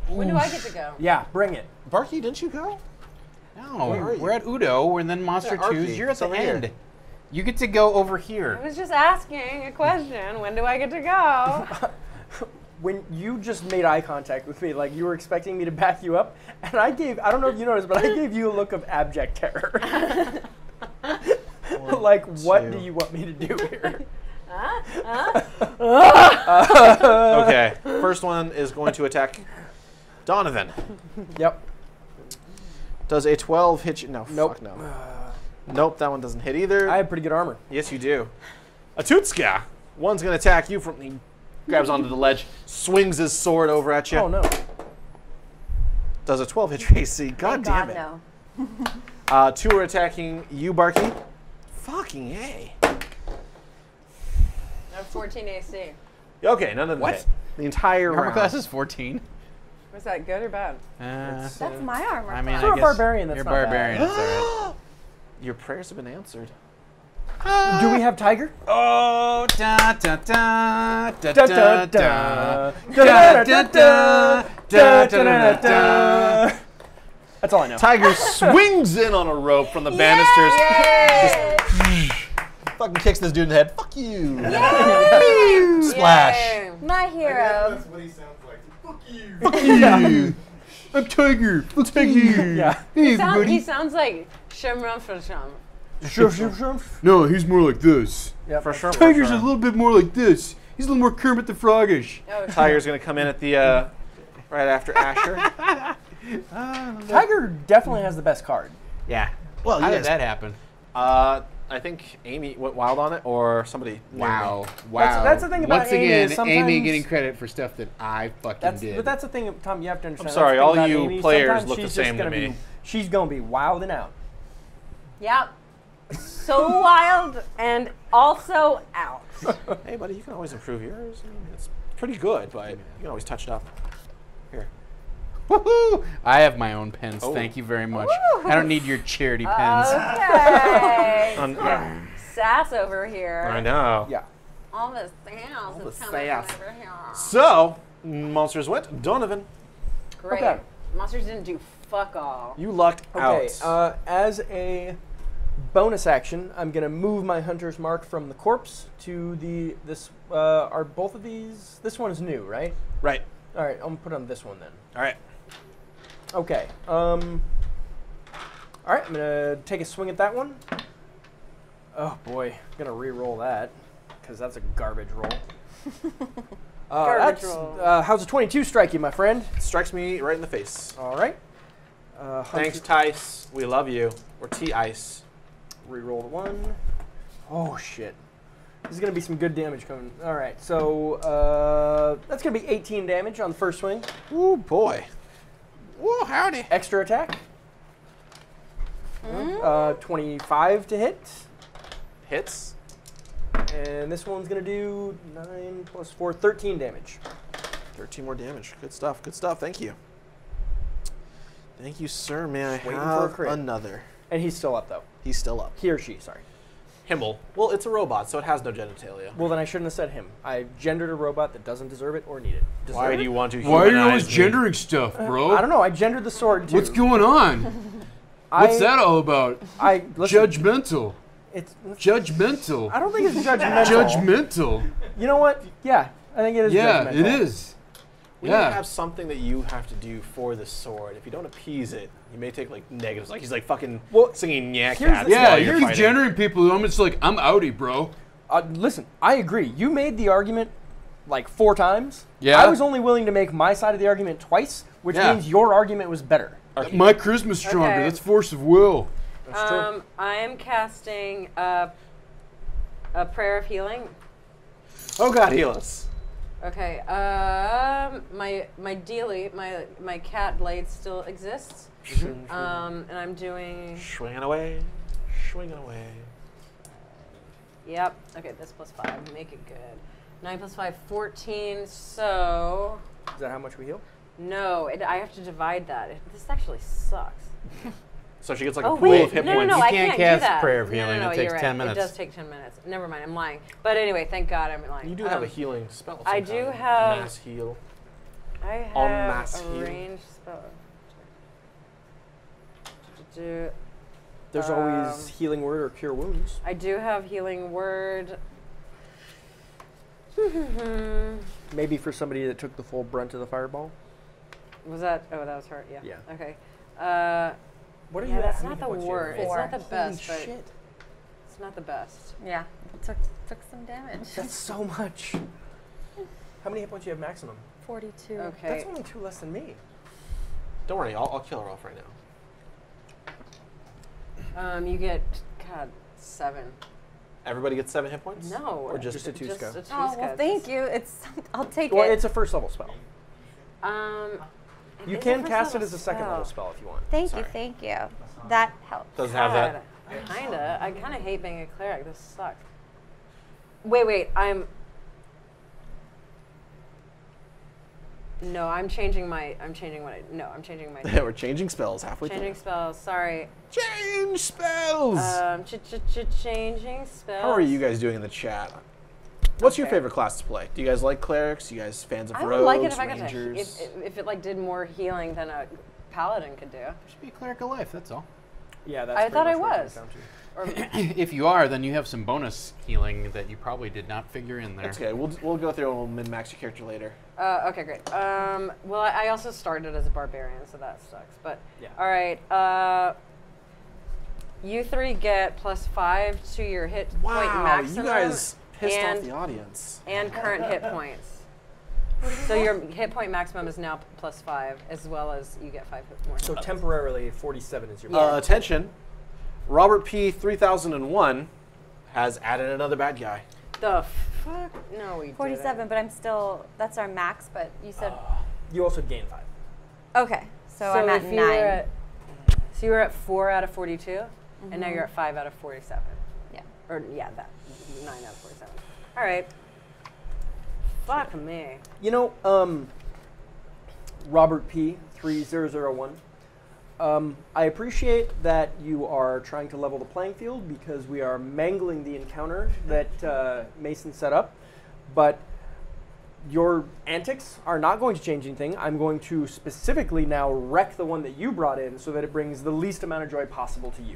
When do I get to go? Yeah, bring it. Barky, didn't you go? No, Where are you? we're at Udo, and then Monster Yeah, Arky, 2's. You're at it's the over here. end. You get to go over I here. was just asking a question. When do I get to go? When you just made eye contact with me, like you were expecting me to back you up, and I don't know if you noticed, but I gave you a look of abject terror. Like, what do you want me to do here? Okay, first one is going to attack Donovan. Yep. Does a 12 hit you? No, Nope. fuck no. Nope, that one doesn't hit either. I have pretty good armor. Yes, you do. A Tutska. One's going to attack you from... He grabs onto the ledge, swings his sword over at you. Oh, no. Does a 12 hit your AC. God Thank damn it. no. 2 are attacking you, Barky. Fucking A. I have 14 AC. Okay, none of them What? hit. The entire Armor round. class is 14. Was that good or bad? That's my armor. I mean, class. For I a guess barbarian, that's you're not bad. barbarian. It's all right. Your prayers have been answered. Do we have Tiger? Oh, da da da da Da, da da, da da. da da da da da da. That's all I know. Tiger swings in on a rope from the banisters. Fucking kicks this dude in the head. Fuck you. Splash. Yay. My hero. That's what he sounds like. Fuck you. Fuck you. I'm Tiger. Let's take you. Yeah. Hey, He everybody. sounds like Shimron for Shum. No, he's more like this. Yeah, For sure. Tiger's a little bit more like this. He's a little more Kermit the Frogish. Oh, Tiger's gonna come in at the right after Asher. Tiger definitely has the best card. Yeah. Well, How did that happen? I think Amy went wild on it, or somebody. Wow. That's the thing about Once Amy again, is sometimes- Amy getting credit for stuff that I fucking did. But that's the thing, Tom. You have to understand. I'm sorry, that's the thing all about you Amy. players Sometimes look the she's same just to gonna me. be- She's gonna be wilding out. Yep. So wild and also out. Hey, buddy, you can always improve yours. I mean, it's pretty good, but you can always touch it up. Here. Woohoo! I have my own pens. Oh. Thank you very much. I don't need your charity pens. Okay. On- Sass over here. I know. Yeah. All the sass the is coming sass. over here. So, monsters went. Donovan, Great. Okay. Monsters didn't do fuck all. you lucked Okay. out. As a bonus action, I'm gonna move my hunter's mark from the corpse to this. Are both of these? This one is new, right? Right. All right. I'm gonna put on this one then. All right. Okay. All right. I'm gonna take a swing at that one. Oh boy, I'm gonna re-roll that because that's a garbage roll. Garbage That's, roll. how's a 22 strike you, my friend? Strikes me right in the face. All right. Thanks, Tice. We love you. Or T-Ice. Re-roll the one. Oh shit. This is gonna be some good damage coming. All right. So that's gonna be 18 damage on the first swing. Ooh, boy. Whoa, howdy. Extra attack. 25 to hit. Hits. And this one's gonna do 9 plus 4, 13 damage. 13 more damage. Good stuff. Good stuff. Thank you. Thank you, sir. May I Waiting for a have crit. another? And he's still up though. He's still up. He or she, sorry. Himmel. Well, it's a robot, so it has no genitalia. Well, then I shouldn't have said him. I gendered a robot that doesn't deserve it or need it. Why Deserve do it? you want to Why are you always humanize me? gendering stuff, bro? I don't know. I gendered the sword too. What's going on? What's that all about? Listen, Judgmental. It's. Judgmental. I don't think it's judgmental. Judgmental. You know what? Yeah, I think it is. Yeah, judgmental. it is. We need to Yeah. have something that you have to do for the sword. If you don't appease it, you may take like negatives. Like he's like fucking singing nyak here's cats the- Yeah, while you you're keep fighting. gendering people. I'm just like, I'm outie, bro. Listen, I agree. You made the argument like 4 times. Yeah. I was only willing to make my side of the argument twice, which Yeah. means your argument was better. My charisma's stronger. Okay. That's force of will. That's true. I am casting a prayer of healing. Oh God, heal us. Okay. My dealie, my cat blade still exists. And I'm doing. Swinging away, swinging away. Yep. Okay, this plus 5. Make it good. 9 plus 5, 14. So. Is that how much we heal? No, I have to divide that. This actually sucks. So she gets like Oh a pool wait, of hit no, points. I can't can't cast do that. Prayer of Healing. No, It takes you're 10 right. minutes. It does take 10 minutes. Never mind, I'm lying. But anyway, thank God I'm lying. You do have a healing spell. of I some do kind. have- mass heal. I have mass a heal. ranged spell. There's always healing word or cure wounds. I do have healing word. Maybe for somebody that took the full brunt of the fireball. Was that? Oh, that was her. Yeah. Yeah. Okay. What are Yeah, you? that's how not many the hit points do you have? word. It's Four. not the best, Holy but shit. it's not the best. Yeah, took some damage. That's so much. How many hit points do you have maximum? 42. Okay. That's only 2 less than me. Don't worry, I'll kill her off right now. You get 7. Everybody gets 7 hit points? No, Or just a Tuska? Just a Oh, well, Tuska. thank you. I'll take Well, it. it's a first level spell. It You is can first cast it level as a second level spell if you want. Thank Sorry. you, thank you. That helps. Doesn't have that. I kind of hate being a cleric. This sucks. Wait. No, I'm changing my. I'm changing my. We're changing spells halfway Changing through. spells. Sorry. Change spells! Changing spells. How are you guys doing in the chat? What's your Okay. favorite class to play? Do you guys like clerics? You guys fans of I rogues, would like it if I got to. rangers? If it like did more healing than a paladin could do. Should be a cleric of life, that's all. Yeah, that's I pretty thought much I what it was. comes down to. Or If you are, then you have some bonus healing that you probably did not figure in there. That's okay. We'll go through and we'll min-max your character later. okay, great. Well, I also started as a barbarian, so that sucks. But Yeah. all right. You 3 get +5 to your hit point Wow, maximum. you guys pissed off and- the audience. And current hit points. So your hit point maximum is now +5, as well as you get 5 more. So temporarily, 47 is your. Attention, Robert P. 3001 has added another bad guy. The fuck? No, we 47, didn't. but I'm still, that's our max, but you said, You also gain 5. okay, so I'm at if 9. you were at, so you were at 4 out of 42, and now you're at 5 out of 47. Yeah. Or yeah, that 9 out of 47. All right. Fuck me. You know, Robert P. 3001. I appreciate that you are trying to level the playing field because we are mangling the encounter that Mason set up, but your antics are not going to change anything. I'm going to specifically now wreck the one that you brought in so that it brings the least amount of joy possible to you.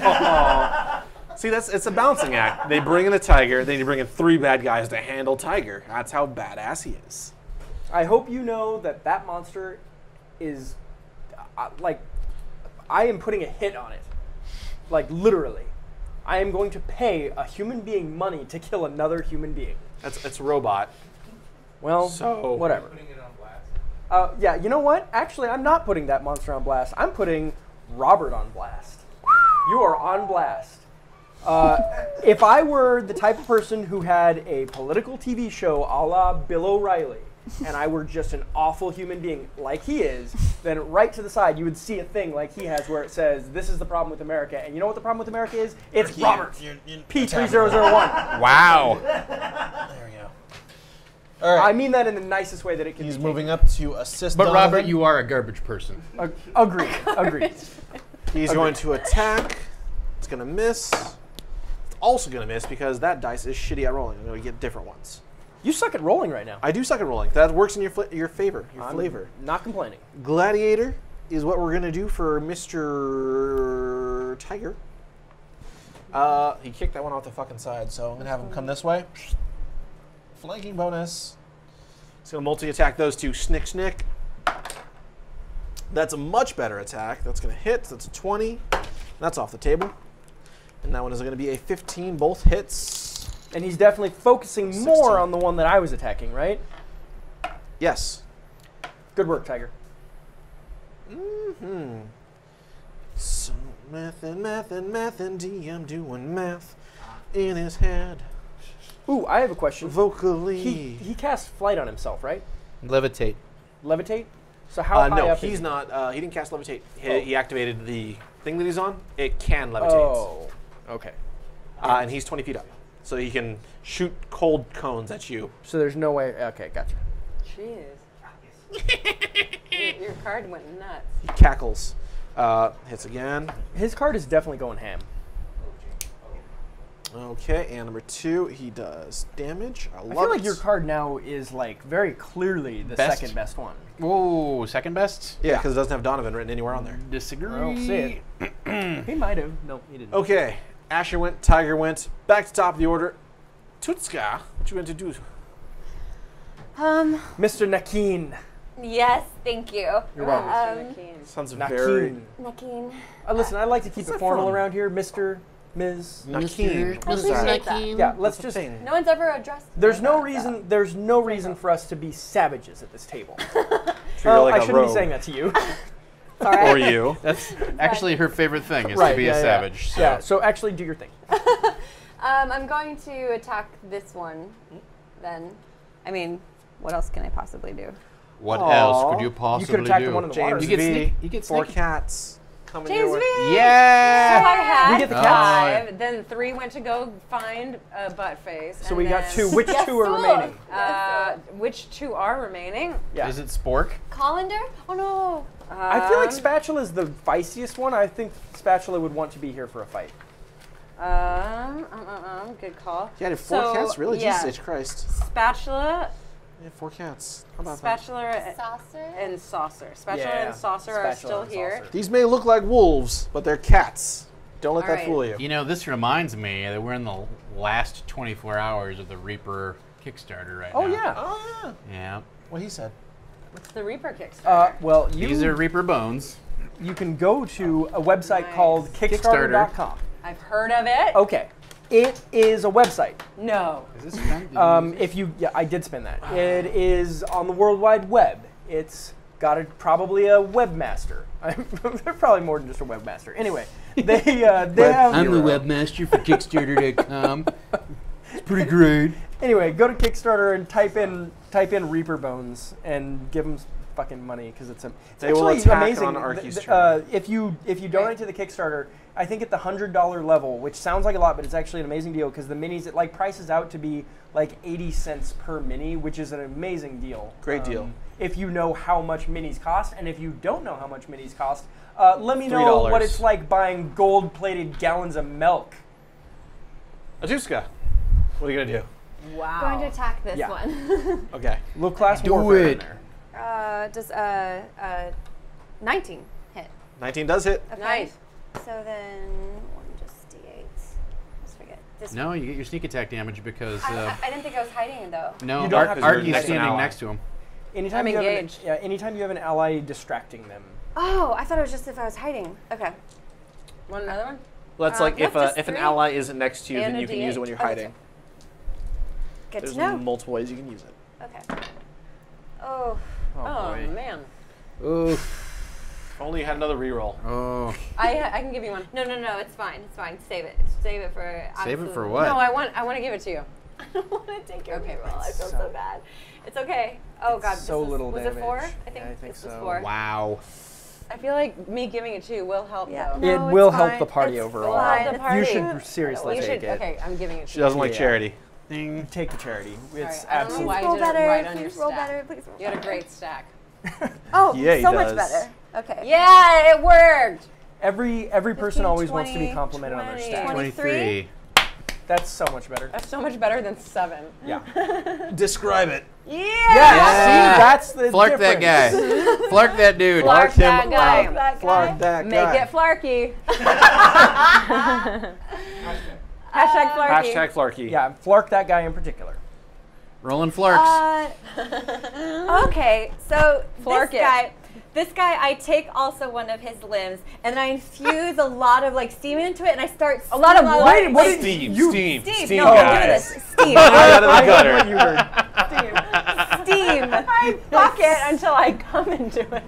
See, it's a balancing act. They bring in a tiger, then you bring in 3 bad guys to handle Tiger. That's how badass he is. I hope you know that that monster is, like, I am putting a hit on it. Like, literally. I am going to pay a human being money to kill another human being. It's a robot. Well, So- whatever. Putting it on blast. Yeah, you know what? Actually, I'm not putting that monster on blast. I'm putting Robert on blast. You are on blast. If I were the type of person who had a political TV show a la Bill O'Reilly, and I were just an awful human being like he is, then right to the side you would see a thing like he has where it says, "This is the problem with America." And you know what the problem with America is? It's Robert P3001. Wow. There we go. All I mean that in the nicest way that it can He's be moving up to assist But Donovan. Robert, you are a garbage person. Agreed. Agreed. He's going to attack. It's going to miss. It's also going to miss because that dice is shitty at rolling. I'm going to get different ones. You suck at rolling right now. I do suck at rolling. That works in your favor, your I'm flavor. Not complaining. Gladiator is what we're going to do for Mr. Tiger. He kicked that one off the fucking side, so I'm going to have him come this way. Flanking bonus. He's going to multi-attack those two. Snick, snick. That's a much better attack. That's going to hit. That's a 20. That's off the table. And that one is going to be a 15. Both hits. And he's definitely focusing 16. more on the one that I was attacking, right? Yes. Good work, Tiger. Mm-hmm. So math and DM doing math in his head. Ooh, I have a question. Vocally. He cast flight on himself, right? Levitate. Levitate? So how high no, up he's is he? not. He didn't cast levitate. Oh. He activated the thing that he's on. It can levitate. Oh, okay. And he's 20 feet up. So he can shoot cold cones at you. So there's no way. Okay, gotcha. Jeez. Your card went nuts. He cackles. Hits again. His card is definitely going ham. Okay, and number 2, he does damage. I I love feel like it. your card now is like very clearly the Best? second best one. Whoa, second best? Yeah, because it doesn't have Donovan written anywhere on there. Disagree. I don't see it. He might have. No, he didn't. Okay, Asher went, Tiger went. Back to top of the order. Tutska, what you going to do? Mr. Nakin. Yes, thank you. You're welcome. Sounds very... Nakin. Nakeen. Listen, I like to keep Where's it that formal from? around here, Mr., Ms. Nakin. I appreciate that. Yeah, let's That's just. a thing. No one's ever addressed. There's no that, reason. There's no reason for us to be savages at this table. You're like I a shouldn't rogue. be saying that to you. Sorry. Or you. That's actually her favorite thing, is Right, to be yeah, a savage. So. Yeah. So actually, do your thing. I'm going to attack this one. Then, I mean, what else can I possibly do? What Aw. else could you possibly attack do? the one in the water. James You get V. sneak- you get 4 sneaky. cats. Coming James your way. V. Yeah! So I had We get the Five. cats. Then 3 went to go find a butt face. So and we got then, 2. Which 2 are remaining? Which 2 are remaining? Yeah. Is it Spork? Colander? Oh no. I feel like Spatula is the feistiest one. I think Spatula would want to be here for a fight. Good call. You had 4 cats? Really? Yeah. Jesus Christ. Spatula, Yeah, 4 cats. How about Spatula, Saucer. and Saucer. Spatula Yeah, and Saucer are Spatula still and here. Saucer. that? These may look like wolves, but they're cats. Don't let All that right. fool you. You know, this reminds me that we're in the last 24 hours of the Reaper Kickstarter right Oh now. yeah. Oh, yeah. Yeah. What he said. What's the Reaper Kickstarter? Well, These are Reaper bones. you can go to a website Nice. called Kickstarter. Kickstarter.com. I've heard of it. Okay. It is a website. No. Is this spent? If you, yeah, I did spin that. It is on the World Wide Web. It's got probably a webmaster. They're probably more than just a webmaster. Anyway, they have. I'm the webmaster for Kickstarter.com. It's pretty great. Anyway, go to Kickstarter and type in Reaper Bones and give them fucking money because it's They will actually attack amazing. on Arky's If you donate to the Kickstarter, I think at the $100 level, which sounds like a lot, but it's actually an amazing deal because the minis, it like prices out to be like 80 cents per mini, which is an amazing deal. Great deal. If you know how much minis cost, and if you don't know how much minis cost, let me know $3. what it's like buying gold-plated gallons of milk. Atuska, what are you going to do? Wow. Going to attack this Yeah. one. Okay. Little class Do warfare in it. there. Does 19 hit? 19 does hit. Okay. Nice. So then one just d8. Let's forget this. No, you get your sneak attack damage because I didn't think I was hiding though. no, You don't have to do it Arky's next to an standing ally. next to him. Anytime I'm you have an- engaged. anytime you have an ally distracting them. Oh, I thought it was just if I was hiding. Okay. Want another one? Well, that's like like nope, just if an 3. ally isn't next to you, And then a you can use it when D8. you're Okay. hiding. Good There's to know. multiple ways you can use it. Okay. Oh. Oh, boy. man. Oof. If only you had another reroll. Oh. I can give you one. No, it's fine. It's fine. Save it. Save it for. Save it for absolute- what? No, I want to give it to you. I don't want to take your Okay, reroll. I feel so- so bad. It's okay. Oh God. so this little was damage. it 4? Yeah, I think this was so. 4. Wow. I feel like me giving it to you will help Yeah. though. No, It it's will help fine. the party It's overall. fine. The It's party. You fine. should seriously You take should. it. Okay, I'm giving it to She you. doesn't like Yeah. charity. Ding. Take the charity. It's Sorry, I don't know absolutely. why I Roll did it better. right on your Please roll stack. better. Please roll You had a better. great stack. Oh, Yeah, he so much does. better. Okay. Yeah, it worked. Every person 15, always wants to be 20, complimented on their 20. stack. 23. That's so much better. That's so much better than 7. Yeah. Describe it. Yeah. Yeah. See, that's the Flark that guy. difference. Flark that dude. Flark him that guy. up. That Flark guy. that Make guy. it flarky. Hashtag flarky. Hashtag Flarky. Yeah, Flark that guy in particular. Rolling Flarks. Okay, so Flark it. this guy, I take also one of his limbs, and then I infuse a lot of like steam into it, and I start A lot of what? like, What did Steam. you- Steam. Steam. Steam, No, I'm doing guys. this. Steam. Right out of the gutter. What you heard. Steam. I fuck it until I come into it.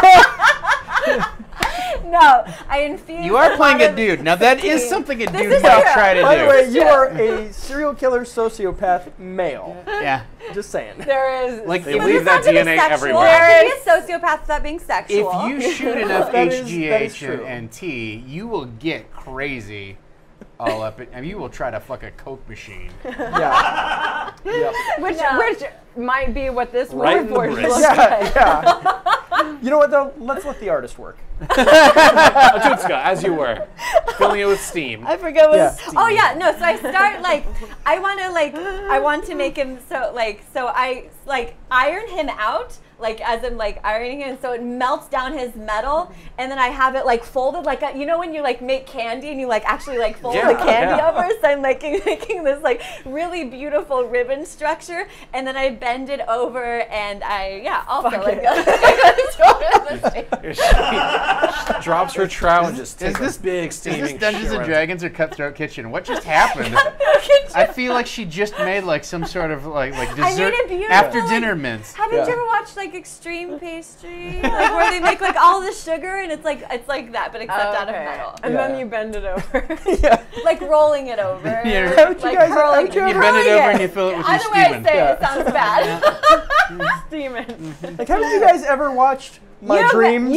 No, I infuse. You are playing lot a of dude. Now that is steam. something a This dude is might true. try to By do. the way, you are a serial killer sociopath male. Yeah. Just saying. There is. Like They if, leave you, that It's not DNA sexual. everywhere. I can be a sociopath without being sexual. if you shoot enough That is HGH true. and T, you will get crazy all up. I mean, you will try to fuck a Coke machine. Yeah. Yep. which might be what this Right in the whiteboard wrist. looks Yeah, like. yeah. You know what though? Let's let the artist work. Atutska, as you were, filling it with steam. I forget what. Yeah. Oh yeah, no. So I start like I want to make him so I iron him out. Like as in like ironing him, so it melts down his metal, and then I have it like folded like you know when you like make candy and you like actually like fold the candy over. So I'm like making this like really beautiful ribbon structure, and then I bend it over, and I also She drops her trowel and just takes this- this big Is steaming this Dungeons shit and right- Dragons or Cutthroat Kitchen? What just happened? I feel like she just made like some sort of like I made dessert it beautiful, after like- dinner mints. Haven't you ever watched like Extreme Pastry, like where they make like all the sugar and it's like that, but except out of metal, And Yeah. then you bend it over. Yeah. like rolling it over, Yeah. Haven't you like guys- curling haven't you it. You bend it Curling over and you fill it with your Either way I steaming. say Yeah. it sounds bad. Steaming. Like, haven't you guys ever watched My Dreams?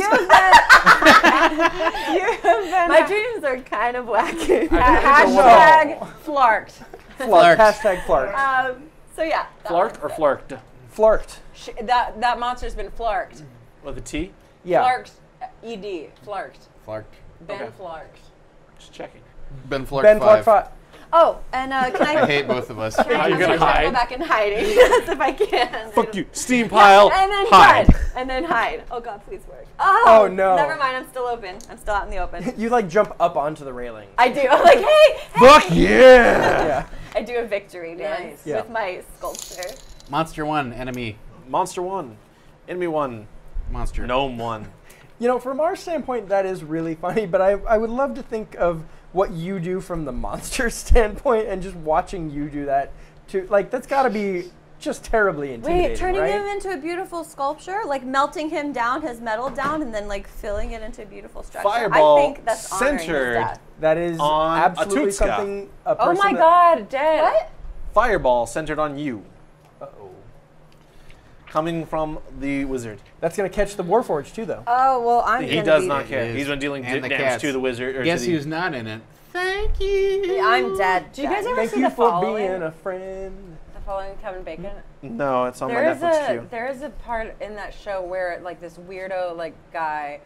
My dreams are kind of wacky. Hashtag flarked. Flark. Hashtag flark. So yeah. that Flark or was it. flarked? Flarked. That monster's been flarked. With a T? Yeah. Flarked. ED. Flarked. Flarked. Ben Okay. flarked. Just checking. Ben Flarked Ben Flark 5. 5. Oh, and can I? I hate both of us. Can I How you gonna concentrate? hide? Go back in hiding. Yes, if I can. Fuck you. Steam pile. And then hide. run. And then hide. Oh God, please work. Oh, no. Never mind. I'm still open. I'm still out in the open. You like jump up onto the railing. I do. I'm like, hey. Fuck yeah! Yeah. I do a victory dance Nice. Yeah. with my sculpture. Monster 1, enemy. Monster 1. Enemy 1. Monster. Gnome 1. You know, from our standpoint, that is really funny, but I would love to think of what you do from the monster standpoint and just watching you do that too. Like, that's got to be just terribly intimidating, Wait, turning right? him into a beautiful sculpture, like melting him down, his metal down, and then like filling it into a beautiful structure. Fireball I think that's honoring his centered death. That is On absolutely Atutska. something a Oh person my that- God, dead. What? Fireball centered on you. Uh-oh. Coming from the wizard. That's going to catch the Warforged too, though. Oh, well, I'm He gonna does be- not care. It is. He's been dealing And the damage cats. to the wizard. Or Guess to the, who's not in it? Thank you. I'm dead. Do you guys ever Thank see you the for following? being a friend. The following Kevin Bacon. No, it's on my There is Netflix a queue. there is a part in that show where like this weirdo like guy,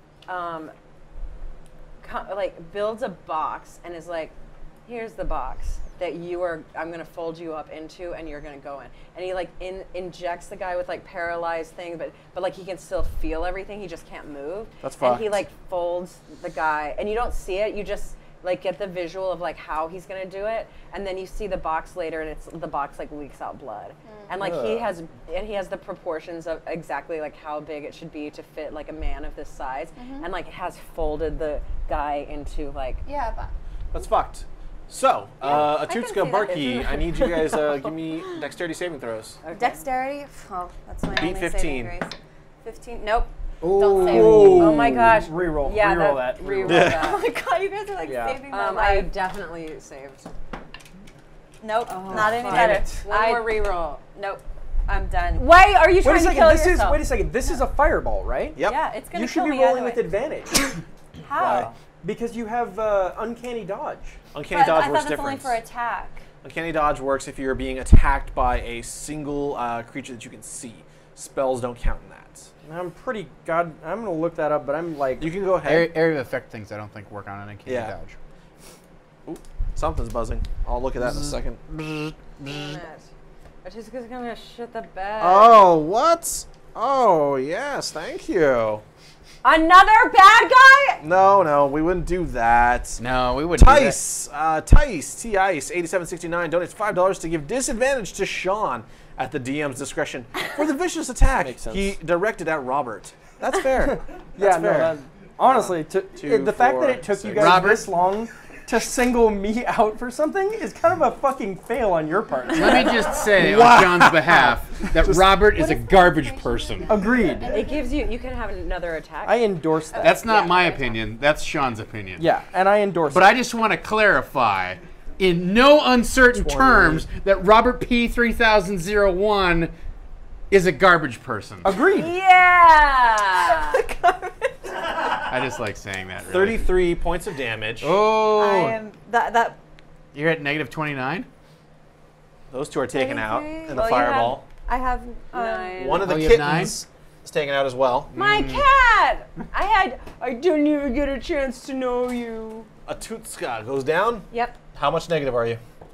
like builds a box and is like, here's the box that I'm gonna fold you up into and you're gonna go in. And he like injects the guy with like paralyzed thing, but like he can still feel everything. He just can't move. That's And he fucked. like folds the guy, and you don't see it. You just like get the visual of like how he's gonna do it, and then you see the box later, and the box like leaks out blood, and like he has the proportions of exactly like how big it should be to fit like a man of this size, and like has folded the guy into like Yeah, but That's fucked. So, I can see Atutska, that. Barky, I need you guys give me dexterity saving throws. dexterity. Oh, that's my Beat only 15. saving grace. 15. Nope. Ooh. Don't save it. oh my gosh, Reroll. yeah, Reroll that. reroll Yeah. Oh that. my God, you guys are like Yeah. saving my I life. definitely saved. Nope, not any fuck. better. Damn it. One more reroll. Nope, I'm done. Wait, are you Wait a trying to second. kill This yourself? is. Wait a second. This is a fireball, right? Yep. Yeah, it's gonna You should kill be me rolling either with way. advantage How? because you have uncanny dodge. Uncanny But dodge I works thought that's only different. for attack. Uncanny dodge works if you're being attacked by a single creature that you can see. Spells don't count in that. I'm pretty god. I'm gonna look that up, but I'm like. You can go ahead. Area of effect things I don't think work on an uncanny Yeah. dodge. Ooh, something's buzzing. I'll look at that in a second. Atutska's gonna shit the bed. Oh, what? Oh, yes, thank you. Another bad guy? No, we wouldn't do that. No, we wouldn't. Tice, T-Ice, 8769 donates $5 to give disadvantage to Sean at the DM's discretion for the vicious attack Makes sense. he directed at Robert. That's fair. Yeah, That's no. fair. Honestly, Two, the fact that 4, it took you 6. guys Robert. this long to single me out for something is kind of a fucking fail on your part. Let me just say on John's behalf that Robert is a garbage person. Agreed. It gives you can have another attack. I endorse that. That's not my opinion. That's Sean's opinion. Yeah, and I endorse But it. I just want to clarify, in no uncertain 20. terms, that Robert P. 3001 is a garbage person. Agreed. Yeah. I just like saying that. Really. 33 points of damage. Oh, I am that. you're at negative 29? Those two are taken out in the Well, you have- fireball. I have 9. One of Oh, the you have 9? kittens is taken out as well. My cat! I didn't even get a chance to know you. A Tutska goes down. Yep. How much negative are you?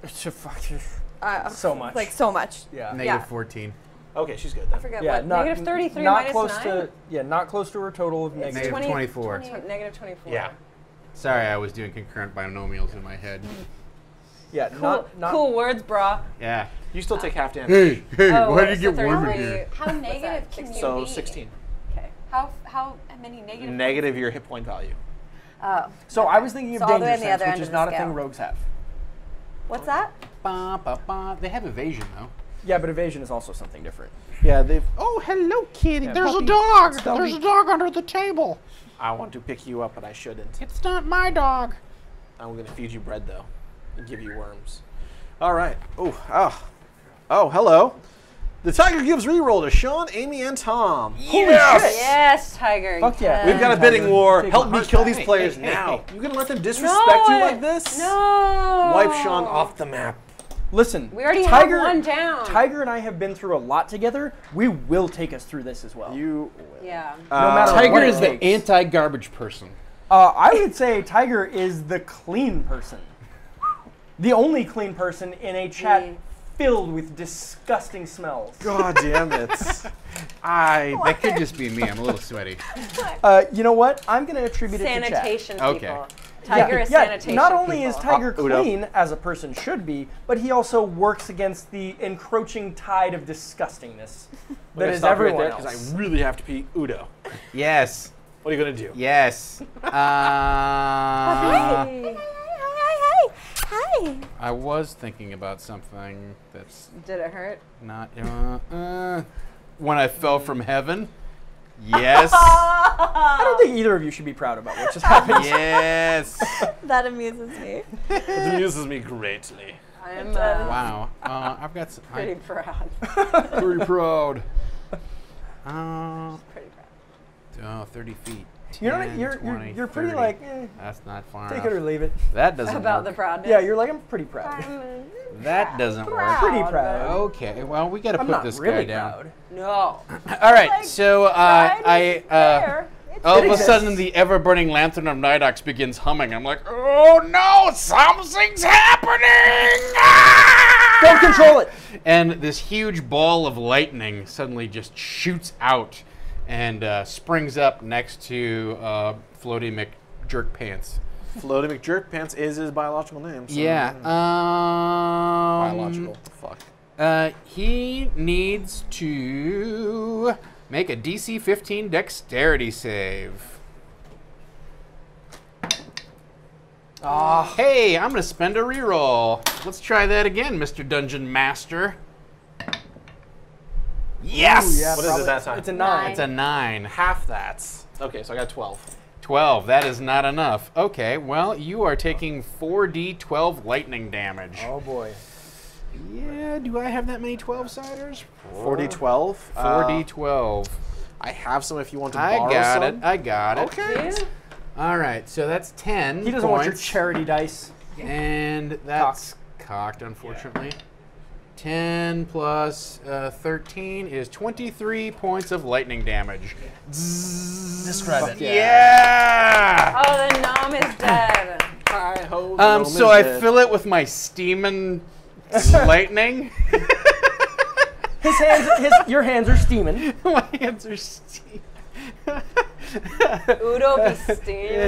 So much. Like so much. Yeah. Negative 14. Okay, she's good then. I forget Yeah, what. not, Negative 33 not minus close 9? to not close to her total of It's negative. Negative 24. Negative 24. Yeah. Sorry, I was doing concurrent binomials in my head. Yeah, Cool, not cool words, brah. Yeah. You still take half damage. Hey, Oh, why did so you get warm in 33 here? How negative can you So be? 16. Okay. How many negative? Negative your hit point value. Oh. So I was thinking of So all the way danger on the sense, other which end is of not the a thing scale. rogues have. What's that? Ba, ba, ba. They have evasion, though. Yeah, but evasion is also something different. Yeah, they've. Oh, hello, kitty. Yeah, There's puppy. a dog. There's a dog under the table. I want to pick you up, but I shouldn't. It's not my dog. I'm going to feed you bread, though, and give you worms. All right. Oh, hello. The Tiger gives reroll to Sean, Amy, and Tom. Yes, Tiger. Fuck yeah. We've got a Tiger, bidding war. take Help my me heart kill back. these players now. You gonna let them disrespect you like this? No. Wipe Sean off the map. Listen, We already Tiger, have one down. Tiger and I have been through a lot together. We will take us through this as well. You. Yeah. no matter Tiger what it is the takes. anti-garbage person. I would say Tiger is the clean person. The only clean person in a chat filled with disgusting smells. God damn it. That could just be me. I'm a little sweaty. You know what? I'm going to attribute it to chat. Sanitation Okay. people. Tiger is Yeah, sanitation not only people. is Tiger Udo. clean, as a person should be, but he also works against the encroaching tide of disgustingness that is everyone else. Because I really have to pee Udo. Yes. What are you gonna do? Yes. Hi. I was thinking about something that's Did it hurt? not. When I fell from heaven. Yes. I don't think either of you should be proud about what just happened. Yes. That amuses me. It amuses me greatly. I'm Wow. I've got some. pretty proud. Pretty proud. Pretty proud. 30 feet. You're, 10, you're 20, you're pretty 30. like, That's not far take enough. it or leave it. That doesn't About the work. proudness. Yeah, you're like, I'm pretty proud. That doesn't work. Pretty proud. Okay, well, we got to I'm put not this really guy down. proud. No. All right, so There. all of a exists. sudden the ever-burning lantern of Nidox begins humming. I'm like, oh no, something's happening! Ah! Don't control it. And this huge ball of lightning suddenly just shoots out and springs up next to Floaty McJerkpants. Floaty McJerkpants is his biological name. So Yeah. biological. Fuck. He needs to make a DC 15 dexterity save. Hey, I'm going to spend a reroll. Let's try that again, Mr. Dungeon Master. Yes! Ooh, yeah, What is it probably. that time? It's a 9. It's a 9. Half that. Okay, so I got 12. 12. That is not enough. Okay, well, you are taking 4d12 lightning damage. Oh boy. Yeah, do I have that many 12-siders? 4d12. 4d12. I have some if you want to I borrow got some. it. I got it. Okay. All right, so that's 10 He doesn't want your points. charity dice. And that's cocked, unfortunately. 10 plus 13 is 23 points of lightning damage. Describe it. Yeah! Oh, the nom is dead. Hi-ho, the gnome So is I dead. fill it with my steaming lightning. Your hands are steaming. My hands are steaming. Udo be steaming.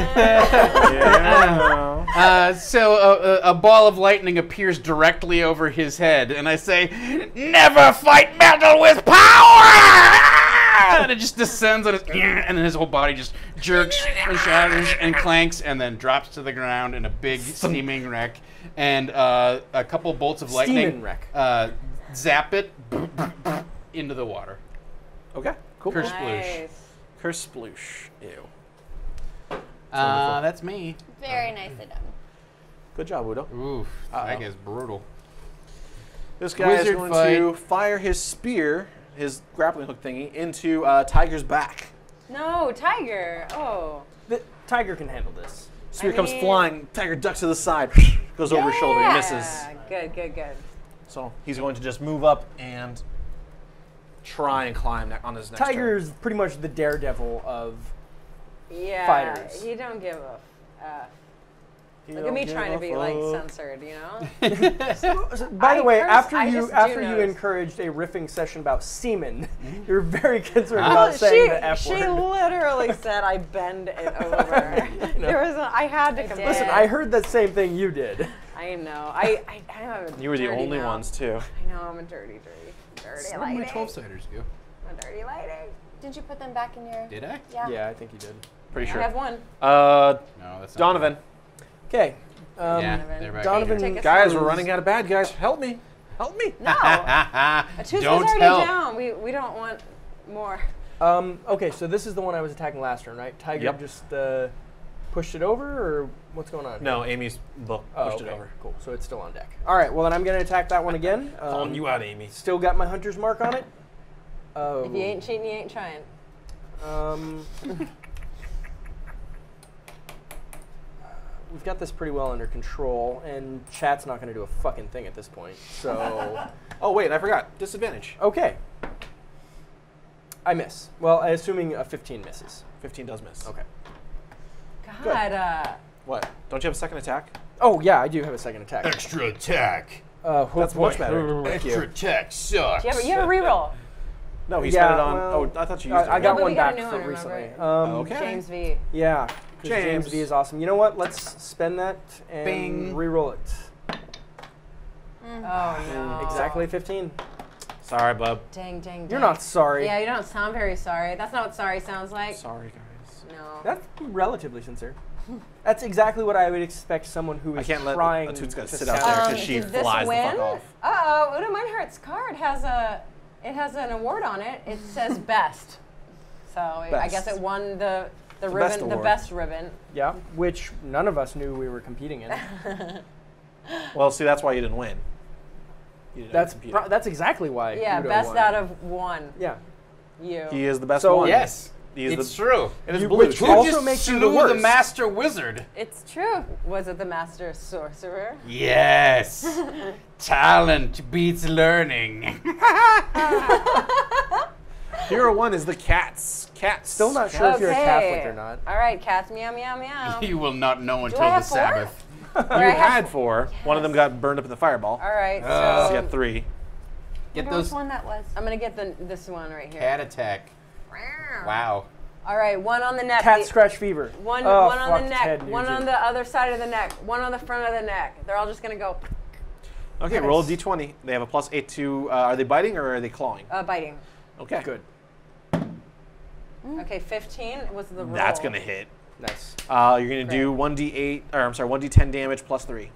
Yeah. So a ball of lightning appears directly over his head, and I say, "Never fight metal with power!" And it just descends on his, and then his whole body just jerks and shatters and clanks, and then drops to the ground in a big steaming wreck. And a couple bolts of lightning Steaming wreck. Zap it into the water. Okay, cool. Kersploosh. Nice. Kersploosh. Ew. That's me. Very nicely done. Good job, Udo. Oof, that guy's brutal. This guy is Wizard going fight. to fire his spear, his grappling hook thingy, into Tiger's back. No, Tiger. Oh. The Tiger can handle this. Spear I comes mean- flying. Tiger ducks to the side, goes over his shoulder, he misses. Yeah. Good, good, good. So he's going to just move up and try and climb on his next turn. Tiger's pretty much the daredevil of Yeah, fighters. he don't give a f. He Look at don't me give trying a to be like fuck. censored, you know? By the way, I just do you notice. encouraged a riffing session about semen, you're very concerned Well, about saying the F she word. literally said I bend it over. There was I had to compare. Listen, I heard the same thing you did. I know. I am a You were the dirty only now. ones too. I know. I'm a dirty Some of my lady. 12-siders go. A dirty lady. Did you put them back in your? Did I? Yeah. Yeah, I think you did. Pretty I sure. have one. No, that's not Donovan. Okay. Yeah, they're back. Donovan, Take a Guys, sip. we're running out of bad guys. Help me. Help me. No. Tuesday's Don't already help. down. We don't want more. Okay, so this is the one I was attacking last turn, right? Tiger Yep. just pushed it over, or what's going on? No, Amy's book Oh, pushed okay. it over. Cool. So it's still on deck. All right. Well, then I'm going to attack that one again. Calling you out, Amy. Still got my hunter's mark on it. Oh. If you ain't cheating, you ain't trying. We've got this pretty well under control, and chat's not going to do a fucking thing at this point. So, Oh wait, I forgot. Disadvantage. okay. I miss. Well, assuming a 15 misses. 15 does miss. Okay. God, What? Don't you have a second attack? Oh yeah, I do have a second attack. Extra attack. Oh, That's boy. much better. Thank you. attack sucks. you have a reroll. No, he Yeah, spent it on. well, Oh, I thought you used it. I got but one we got a back new for one, recently. remember? Okay. James V. Yeah, 'cause James James. V is awesome. You know what? Let's spend that and Bing. re-roll it. Oh no. Exactly 15. Sorry, bub. Dang, dang, dang. You're not sorry. Yeah, you don't sound very sorry. That's not what sorry sounds like. Sorry, guys. No. That's relatively sincere. That's exactly what I would expect someone who I is can't let trying Atutska to sit out sound- there because she did this flies the win? fuck off. Uh-oh, Udo Meinhardt's card has an award on it. It says best. So I guess Best. it won the best ribbon, the award. best ribbon. Yeah, which none of us knew we were competing in. Well, see, that's why you didn't win. You didn't compete. That's exactly why. Yeah, Udo best won. out of one. Yeah. You. He is the best So- one. Yes, He is it's the, true. It is You- blue. which too. Who also just makes you slew the worst. master wizard? It's true. Was it the master sorcerer? Yes. Talent beats learning. Hero 1 is the cats. Cats. Still not sure if you're a Catholic or not. All right, cats, meow, meow, meow. You will not know until I the have four? Sabbath. You I have had 4. One of them got burned up in the fireball. All right, So so you got 3. Get Which those one that was? I'm gonna get this one right here. cat attack. Wow. All right, one on the neck. Cat the- scratch fever. One, Oh, one on fuck, the Ted neck, one Nugent. on the other side of the neck, one on the front of the neck. They're all just gonna go Okay, roll a d20. They have a +8 to. Are they biting or are they clawing? biting. Okay. Good. Okay, 15 was the roll. That's gonna hit. Nice. You're gonna do 1d8, or I'm sorry, 1d10 damage +3.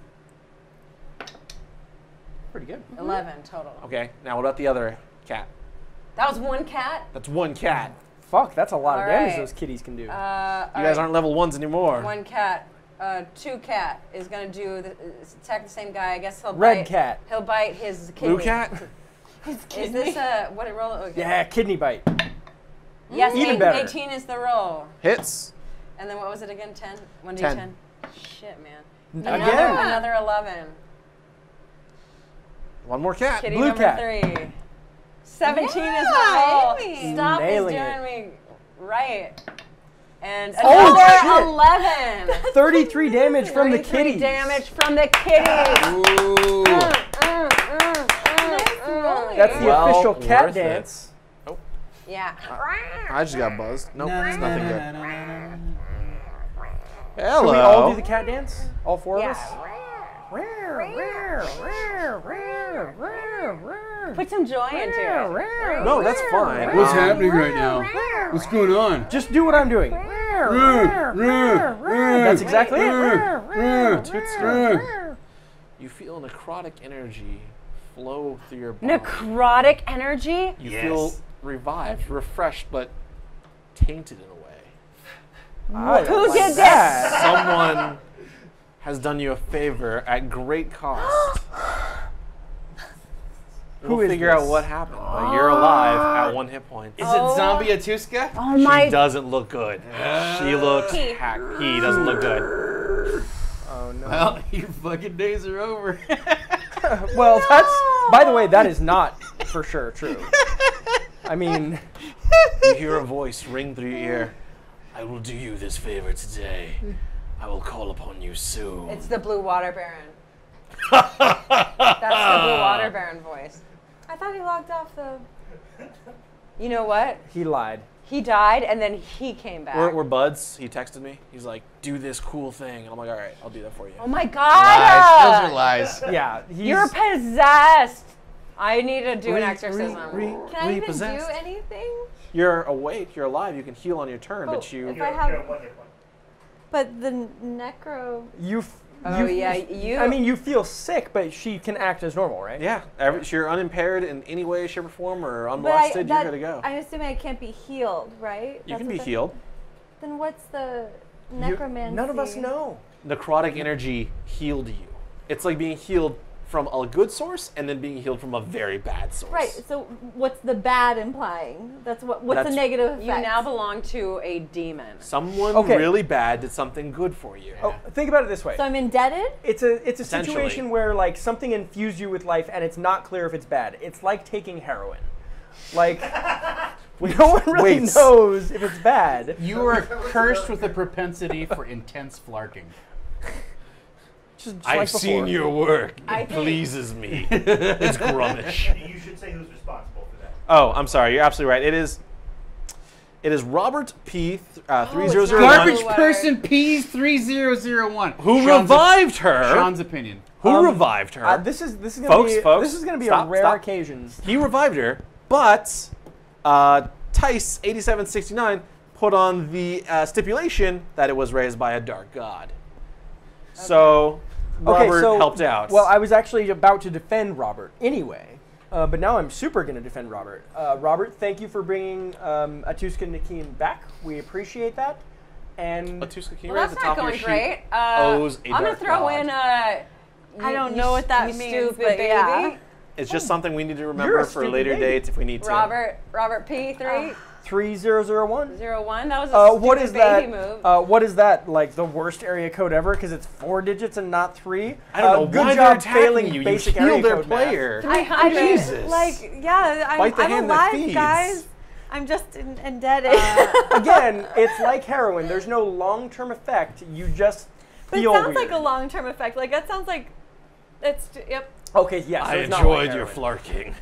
Pretty good. 11 total. Okay. Now what about the other cat? That was one cat. That's one cat. Fuck, that's a lot of All damage right. those kitties can do. You guys aren't level 1s anymore. One cat. Two cat is gonna do attack the same guy. I guess he'll Red bite. cat. He'll bite his kidney. Blue cat. Is this a what it roll? Okay. Yeah, kidney bite. Yes, Even better. 18 is the roll. Hits. And then what was it again? 10. 1d10. 10. Shit, man. Again. Another 11. One more cat. Kitty Blue number cat. 3. 17 is the Yeah, roll. Amy. Stop Nailing is it. doing me right. And Oh, another shit. 11. 33 damage from the 33 kitties. damage from the kitties. Ooh. That's the Well official cat worth it. dance. Yeah. I just got buzzed. Nope, it's nothing good. Can Hello. we all do the cat dance? All four of Yeah. us? Put some joy into it. No, that's fine. What's happening right now? What's going on? Just do what I'm doing. That's exactly it. You feel necrotic energy flow through your body. Necrotic energy? You Yes. feel revived, refreshed, but tainted in a way. Who Like did that? this? Someone has done you a favor at great cost. Who We'll is figure out this? what happened, but you're alive at 1 hit point. Is it Zombie Atuska? Oh She my. doesn't look good. She looks hacked. He doesn't look good. Oh no. Well, your fucking days are over. Well, that's, by the way, that is not for sure true. I mean, You hear a voice ring through your ear. I will do you this favor today. I will call upon you soon. It's the Blue Water Baron. That's the Blue Water Baron voice. I thought he logged off the. You know what? he lied. He died and then he came back. We're buds. He texted me. He's like, do this cool thing. And I'm like, all right, I'll do that for you. Oh my Lies. God! Those are lies. Yeah, he's, You're possessed. I need to do an exorcism. Can I even do repossessed. anything? You're awake. You're alive. You can heal on your turn, Oh, but you. if I have. But the necro. Oh yeah, you. I mean, you feel sick, but she can act as normal, right? Yeah, you're unimpaired in any way, shape, or form, or But unmolested. You're good to go. I'm assuming I can't be healed, right? You can That's be what healed. Then what's the You- necromancy? None of us know. Necrotic energy healed you. It's like being healed from a good source and then being healed from a very bad source. Right. So what's the bad implying? What's the That's- negative effect? You now belong to a demon. Someone Okay. really bad did something good for you. Oh, think about it this way. So I'm indebted. It's a Essentially. situation where like something infused you with life and it's not clear if it's bad. It's like taking heroin. Like no one really Wait. knows if it's bad. You are cursed with a propensity for intense flarking. Just I've like before. seen your work. I It think- pleases me. It's grummish. You should say who's responsible for that. Oh, I'm sorry. You're absolutely right. It is Robert P. 3001 Garbage Water. person P's 3001. who Sean's revived her. Sean's opinion. Who revived her? This is gonna be Folks, this is gonna be stop, a rare stop. occasion. He revived her, but Tice 8769 put on the stipulation that it was raised by a dark god. So Robert helped out. Well, I was actually about to defend Robert anyway, but now I'm super going to defend Robert. Robert, thank you for bringing Atuska Nakin back. We appreciate that. And Atuska, can you Well, raise that's the not top of your going sheet? great. Owes a I'm gonna dark throw god. in I don't know what that you means, stupid but baby. yeah. It's just something we need to You're remember a for stupid later baby. dates if we need to. Robert P. 3001. 301. That was a stupid What is baby that? move. What is that? Like the worst area code ever because it's 4 digits and not 3. I don't know Good why job they're attacking failing you. basic You area killed their code math. player. I mean, Jesus. like, yeah, Bite the I'm hand that alive, feeds. guys. I'm just indebted. Again, it's like heroin. There's no long-term effect. You just but it feel sounds weird. like a long-term effect. Like that sounds like it's yep. Okay, yes. I it's not like enjoyed your heroin. flarking.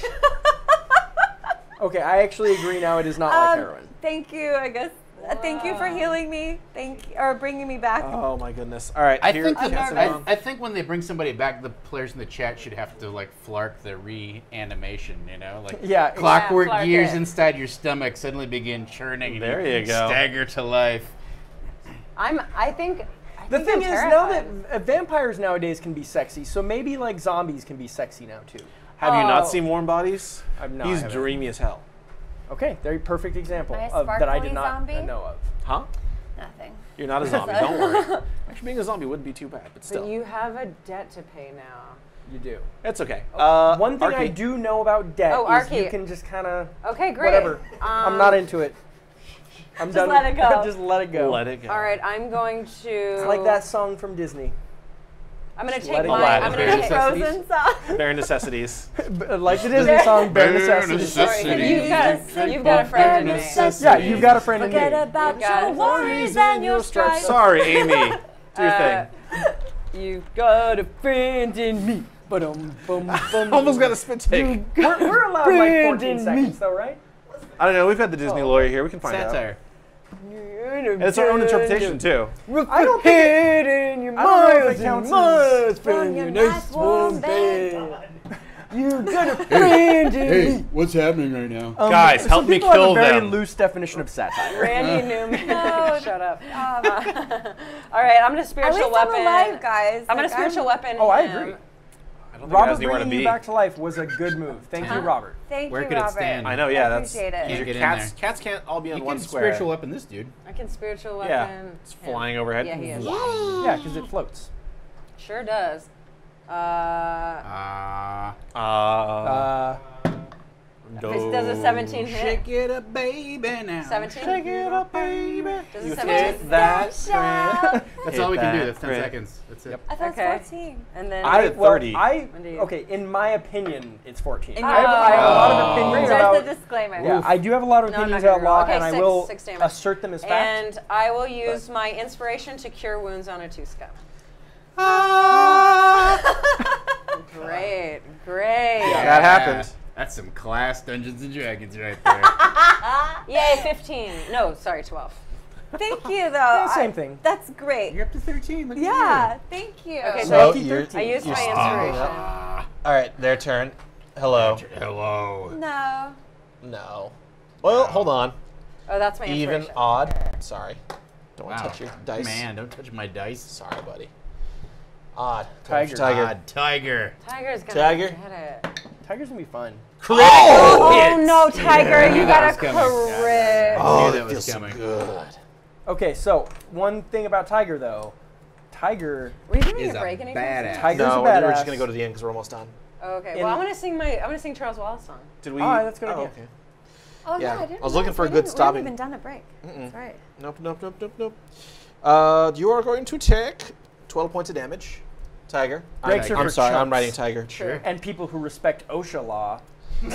Okay, I actually agree now. It is not like heroin. Thank you. I guess. Thank you for healing me. Thank you, or bringing me back. Oh my goodness. All right. I here- think cats that, and I, dogs. I think when they bring somebody back, the players in the chat should have to like flark the reanimation. You know, like Yeah, clockwork flark gears it. inside your stomach suddenly begin churning. And There you go. Stagger to life. I think The thing I'm is, now terrified. that vampires nowadays can be sexy, so maybe like zombies can be sexy now too. Have you not Oh. seen Warm Bodies? No, I He's haven't. dreamy as hell. Okay, very perfect example Am I a of that I did sparkly not zombie? know of. Huh? Nothing. You're not a zombie. Don't worry. Actually, being a zombie wouldn't be too bad, but but still, you have a debt to pay now. You do. it's okay. One thing I Archie, do know about debt Oh, is you Archie. can just kind of Okay, great. whatever. I'm not into it. I'm Just done. let it go. Just let it go. let it go. All right, I'm going to. It's like that song from Disney. I'm gonna Just let take it my. go. I'm Bare gonna take. necessities. Frozen song. Bare necessities. Like the Disney song, Bare Necessities. necessities. You've got a friend in me. Yeah, you've got a friend in Forget me. about You've got your worries and your strife. Sorry, Amy. Do your thing. You've got a friend in me. Almost got a spit take. We're allowed like Friend 14 in seconds though, right? I don't know. We've had the Disney lawyer here. We can find out. Satire. And it's our own interpretation too. I don't think in your I don't know if it counts as From your nice warm bed. You got a friend in me. what's happening right now? Guys, some help me people have kill a very them. loose definition of satire. Randy Newman. No. Shut up. All right, I'm gonna At spiritual least weapon. I'm alive, guys. I'm gonna Like, spiritual weapon. Oh, I him. agree. I don't think it Robert has anywhere to bringing be. you back to life was a good move. Thank you, Robert. Thank Where you, could it Robert. stand? I know. Yeah, I that's. appreciate it. These are Can't get in cats. there. Cats can't all be on You one can square. spiritual weapon this dude. I can spiritual weapon. Yeah, it's him. flying overhead. Yeah, he is. Yeah, because it floats. Sure does. Uh, Does a 17 hit? Shake it up, baby, now. 17? Shake it up, baby. Does You a 17? hit that trend. That's all we can do. Hit That's 10 that seconds. That's it. I thought Okay. it was 14. And then I did 30. Indeed. Okay, in my opinion, it's 14. In I have a lot of Oh. opinions There's about. the disclaimer. Yeah, I do have a lot of No, I'm opinions not about gonna law, roll. and I Okay, will six damage. assert them as fact. And I will use my inspiration to cure wounds on a Tuska. Great, great. That happened. That's some class Dungeons and Dragons right there. Yay, 15. No, sorry, 12. Thank you, though. Yeah, same thing. That's great. You're up to 13. Look at Yeah, thank you. Okay, So so you're, I used you're my steaming inspiration. up. All right, their turn. Hello. Hello. No. No. Well, hold on. Oh, that's my Even, inspiration. odd. Sorry. Don't want to Wow. touch your dice. Man, don't touch my dice. Sorry, buddy. Odd. Tiger. Tiger. God, Tiger. Tiger's gonna Tiger. get it. Tiger's gonna be fun. Oh no, Tiger, I knew you that got a was coming. crit. Oh, knew that that was feels so coming. good. Okay, so one thing about Tiger though, Tiger. Were you giving me Is a a break anytime soon? badass. Tiger's No, a we're badass. just gonna go to the end because we're almost done. Okay, In- well I'm gonna sing Charles Wallace song. Did we? Oh, that's a good idea. Okay. Oh, Yeah, yeah. I didn't I was looking realize for a we good didn't- stopping. We haven't even done a break. That's right. Nope, nope, nope, nope, nope. You are going to take 12 points of damage. Tiger. Breaks are I'm for sorry, I'm chumps. writing Tiger. Sure. And people who respect OSHA law. Can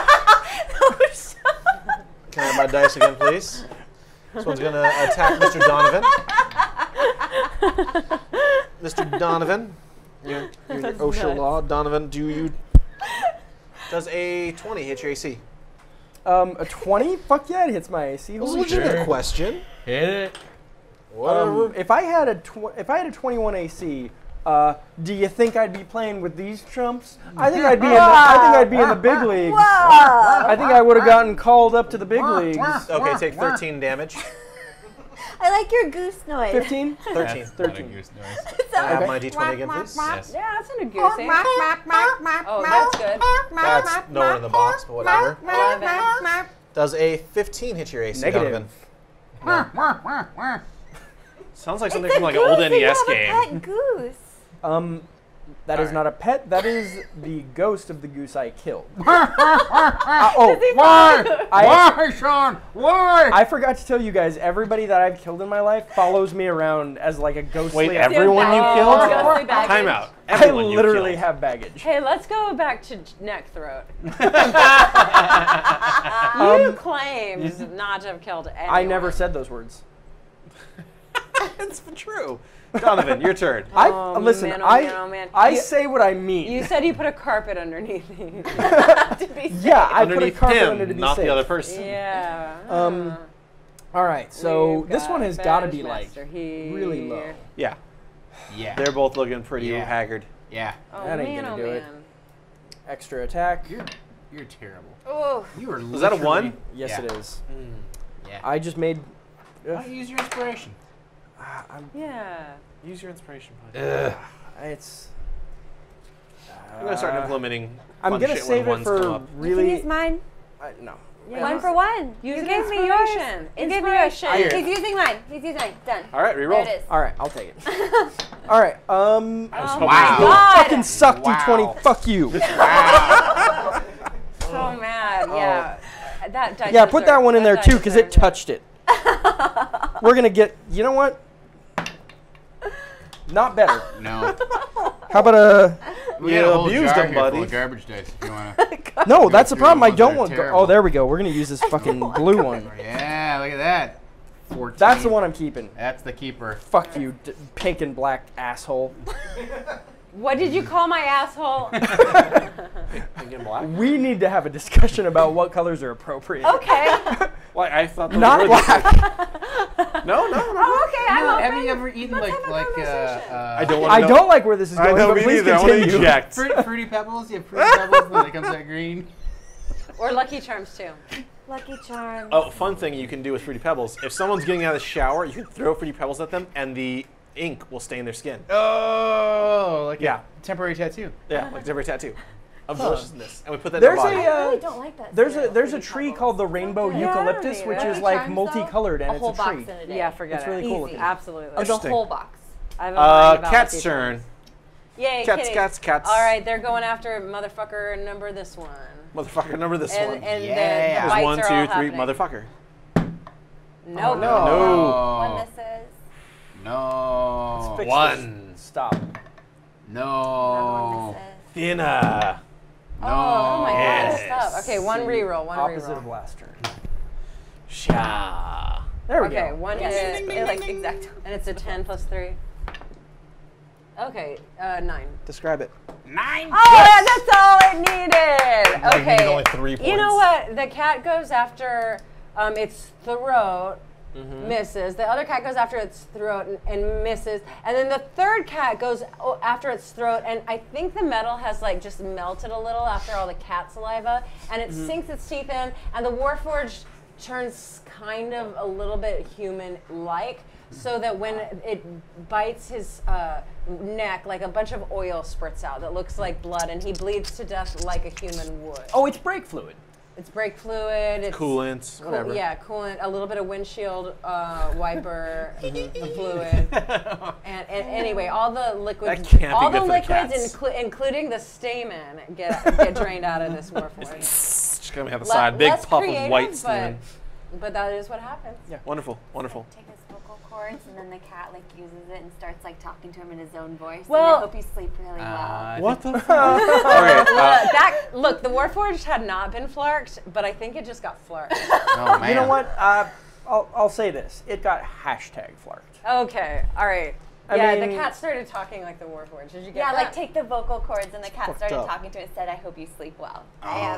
I have my dice again, please? This one's going to attack Mr. Donovan. Mr. Donovan. You're OSHA law. Donovan, does a 20 hit your AC? A 20? Fuck yeah, it hits my AC. It was a Holy shit. legitimate question. Hit it. Whatever. If I had a 21 AC, do you think I'd be playing with these chumps? I think I'd be in the big leagues. I think I would have gotten called up to the big leagues. Okay, take 13 damage. I like your goose noise. 15? 13. That's not a 13. goose noise. Can I have my d20 again, please? Yes. Yeah, that's not a goosey. Oh, that's good. That's no one in the box, but whatever. 11. Does a 15 hit your AC, Negative. Donovan? Sounds like It's something a from like an goose. old You NES have game. a pet goose. That is not a pet. That is the ghost of the goose I killed. Oh, Why? I- Why, Sean? Why? I forgot to tell you guys, everybody that I've killed in my life follows me around as like a ghostly. Wait, everyone you killed? Ghostly baggage. Time out. I Everyone you literally killed. have baggage. Hey, let's go back to neck throat. You claimed not to have killed anyone. I never said those words. It's true. Donovan, your turn. Listen, man, oh I man, oh man. I You- say what I mean. You said you put a carpet underneath me. To be safe. yeah, I put a Underneath carpet under to him, be not safe. the other person. Yeah. All right, so We've this got one has got to be Banished like Master here. really low. Yeah, Yeah. they're both looking pretty Yeah. haggard. Yeah. Oh That ain't man, gonna oh do it. man. Extra attack. You're terrible. Oh. You are. Was that a literally- 1? Yes, Yeah. it is. Yeah. I just made. Why don't you use your inspiration? Yeah. Use your inspiration point. It's. I'm gonna start implementing. I'm fun gonna shit save when it ones come for up. You can really. use mine. No. Yeah. One for one. Use you an gave me yours. inspiration. You gave me yours. Inspiration. He's using mine. He's using mine. Done. All right, There reroll. it is. All right, I'll take it. All right. Oh hoping my you- God. Fucking suck, D20. Wow. Fuck you. So mad. Yeah. That dice Yeah, put that one in there dice too, because it deserves touched it. We're gonna get. You know what? Not better. No. How about a? We You got a whole abused jar him, here full buddy. of garbage dice if you wanna. No, that's the do problem. the I ones don't that are want. terrible. Oh, there we go. We're gonna use this fucking blue one. Yeah, look at that. 14. That's the one I'm keeping. That's the keeper. Fuck you, pink and black asshole. What did you call my asshole? Pink and black. We need to have a discussion about what colors are appropriate. Okay. Well, I thought those Not were black. No, no, no. Oh, okay. I'm No, open. have you ever eaten Let's have a conversation. I don't want I to don't like where this is I going, know but me please neither. I want to continue. eject. Fruity Pebbles? You have Fruity Pebbles and then it comes out green? Or Lucky Charms too. Lucky Charms. Oh, fun thing you can do with Fruity Pebbles. If someone's getting out of the shower, you can throw Fruity Pebbles at them, and the ink will stain their skin. Oh, like Yeah. a temporary tattoo. Yeah, like every tattoo of deliciousness. And we put that There's in their body. I really don't like that. There's cereal, a Fruity tree Pebbles. called the rainbow good. eucalyptus, Yeah, which Lucky is like Charms, multicolored, and a whole it's a box tree. in a day. Yeah, forget It's it. really cool Easy. looking. Absolutely. The Interesting. whole box. I have a mind about Cat's Lucky turn. Charms. Yay, Cats, kitties. cats, cats. All right, they're going after motherfucker number this one. Motherfucker, number this And, one. and Yeah. the There's bites 1, are 2, all 3, happening. motherfucker. Nope. no. No. One No. misses. No. Fix One. this. Stop. Another one No. misses. Thinner. No. Oh my Yes. god, stop. Okay, one reroll, one Opposite reroll. of last turn. Sha. There we Okay, go. one Yes, hit, it, like exact. and it's a 10 plus 3. Okay, 9. Describe it. 9. Oh, that's all it needed. Like, Okay. needed only 3 You know points. what? The cat goes after its throat, misses. The other cat goes after its throat and misses. And then the third cat goes after its throat, and I think the metal has like just melted a little after all the cat saliva, and it sinks its teeth in, and the Warforged turns kind of a little bit human-like, so that when it bites his neck, like a bunch of oil spurts out that looks like blood, and he bleeds to death like a human would. Oh, it's brake fluid. It's brake fluid. It's Coolant, whatever. Yeah, coolant. A little bit of windshield wiper fluid. And anyway, all the liquids, That can't be all the good for the liquids, cats. including the stamen, get drained out of this Warforged. Just coming out the side. Big Less puff creative, of white steam. but that is what happens. Yeah. Wonderful, wonderful. Take his vocal cords, and then the cat like uses it and starts like talking to him in his own voice. Well- and I hope you sleep really well. What the fuck? Okay, Look, the Warforged had not been flarked, but I think it just got flarked. Oh, man. You know what? I'll say this. It got hashtag flarked. Okay, all right. I Yeah, mean- the cat started talking like the Warforged. Did you get Yeah, that? like take the vocal cords, and the cat fucked started up. talking to it and said, "I hope you sleep well." I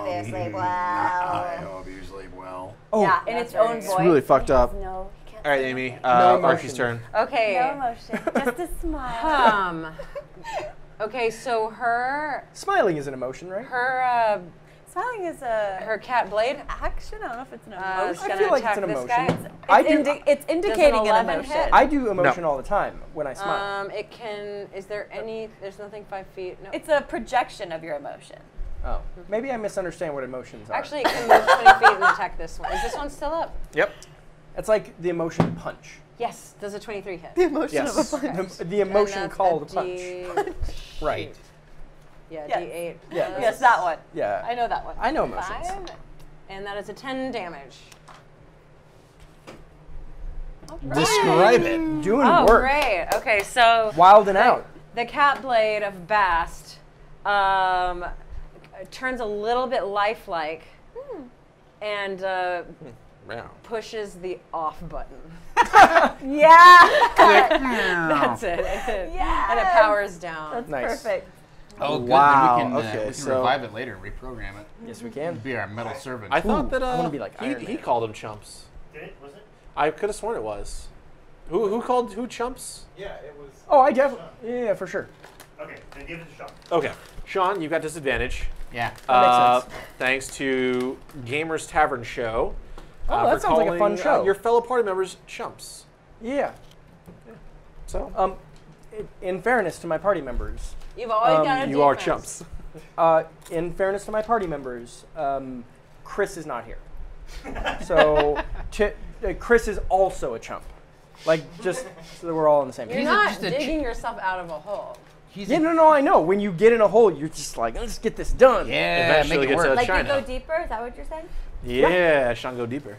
well. hope you sleep well. Oh, Yeah, in that's its own very voice. good. It's really fucked He has up. No, he can't All right, say Amy. anything. No Archie's emotion. turn. Okay. No emotion, just a smile. Okay, so her Smiling is an emotion, right? Smiling is a her cat Blade action. I don't know if it's an is emotion. I gonna feel like attack it's an this emotion. guy. I do. It's indicating an 11 emotion. hit? I do emotion all the time when I smile. It can. Is there any? There's nothing 5 feet. No. It's a projection of your emotion. Oh, maybe I misunderstand what emotions are. Actually, it can move 20 feet and attack this one. Is this one still up? Yep. it's like the emotion punch. Yes. Does a 23 hit? Emotion Yes. The emotion And that's called a punch. Right. Yeah, Yes. D8. Yeah. Yes, that one. Yeah. I know that one. I know emotions. 5, and that is a 10 damage. Describe it. Doing Oh, work. great. Okay, so Wild and out. the cat blade of Bast turns a little bit lifelike and Wow. pushes the off button. Yeah. That's it. And it Yes. powers down. That's Nice. perfect. Oh, good. Wow, Then we can, okay, we can so- revive it later and reprogram it. Yes, we can. Be our metal servant. I thought that I wanna be like Iron he Man. called them chumps. Did it? Was it? I could have sworn it was. Who called who chumps? Yeah, it was. Oh, I definitely. Yeah, for sure. Okay, then give it a shot. Okay, Sean, you got disadvantage. yeah. That makes sense. Thanks to Gamers Tavern Show. Oh, that for sounds like a fun calling, show. your fellow party members chumps. Yeah. So In fairness to my party members, You've always got a you are defense. chumps. in fairness to my party members, Chris is not here. So Chris is also a chump. Like, just so that we're all on the same You're page. not just a digging yourself out of a hole. He's Yeah, no, I know. When you get in a hole, you're just like, let's get this done. Yeah, Eventually make it get to work. Like you China. go deeper. Is that what you're saying? Yeah, Sean, go deeper.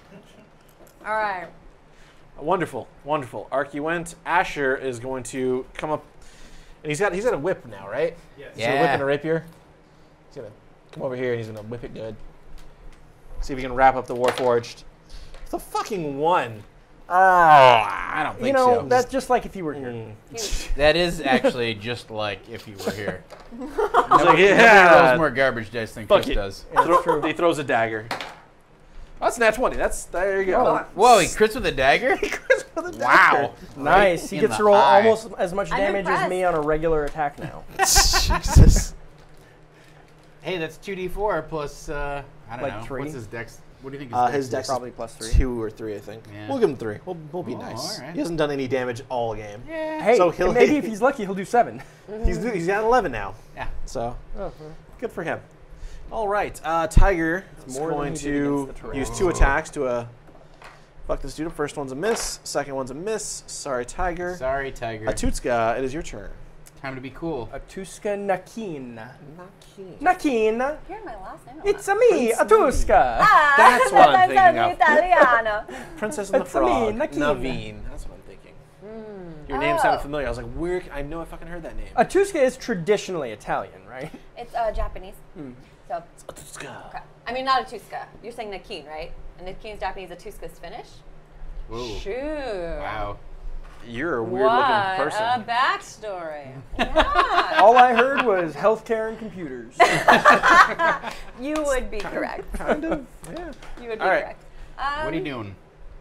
All right. Wonderful, wonderful. Archie went. Asher is going to come up, and he's got a whip now, right? Yes. He's got a whip Yeah. and a rapier. He's gonna come over here and he's gonna whip it good. See if he can wrap up the Warforged. It's a fucking 1. I don't think You know, so. that's just like if you were here. That is actually just like if you were here. He's like, Nobody yeah. rolls more garbage dice than Fuck Chris it. does. He throws a dagger. Oh, that's nat 20. There you go. Oh. Whoa, he crits with a dagger? Chris with a dagger. Wow. Nice. He in gets the to roll eye. almost as much I'm damage as me impressed. on a regular attack now. Jesus. Hey, that's 2d4 plus, I don't Like know. 3? What's his dex? What do you think his dex His is? dex Probably is plus 3. 2 or 3, I think. Yeah. We'll give him 3. We'll be Oh, nice. all right. He hasn't done any damage all game. Yeah. Hey, So he'll- maybe if he's lucky, he'll do 7. He's got 11 now. Yeah. So good for him. All right, Tiger is more than going he did to against the terrain. use 2 attacks to fuck this dude. First one's a miss. Second one's a miss. Sorry, Tiger. Sorry, Tiger. Atutska, it is your turn. Time to be cool. Atuska Nakin. Nakin. Nakin. Hear my last name. It's a me, Atuska. Ah, That's what I'm that's thinking of. Italiano. Princess and the It's a me, Frog. Nakin. Naveen. That's what I'm thinking. Your name sounded familiar. I was like, where? I know I fucking heard that name. Atuska is traditionally Italian, right? It's Japanese. So, okay. I mean, not Atuska. You're saying Nakin, right? And Nakin's Japanese, Atuska's Finnish. Whoa. Shoot. Wow. You're a weird What looking person. a backstory. Yeah. All I heard was healthcare and computers. You would be correct. Kind of. Yeah. You would be All right. correct. What are you doing?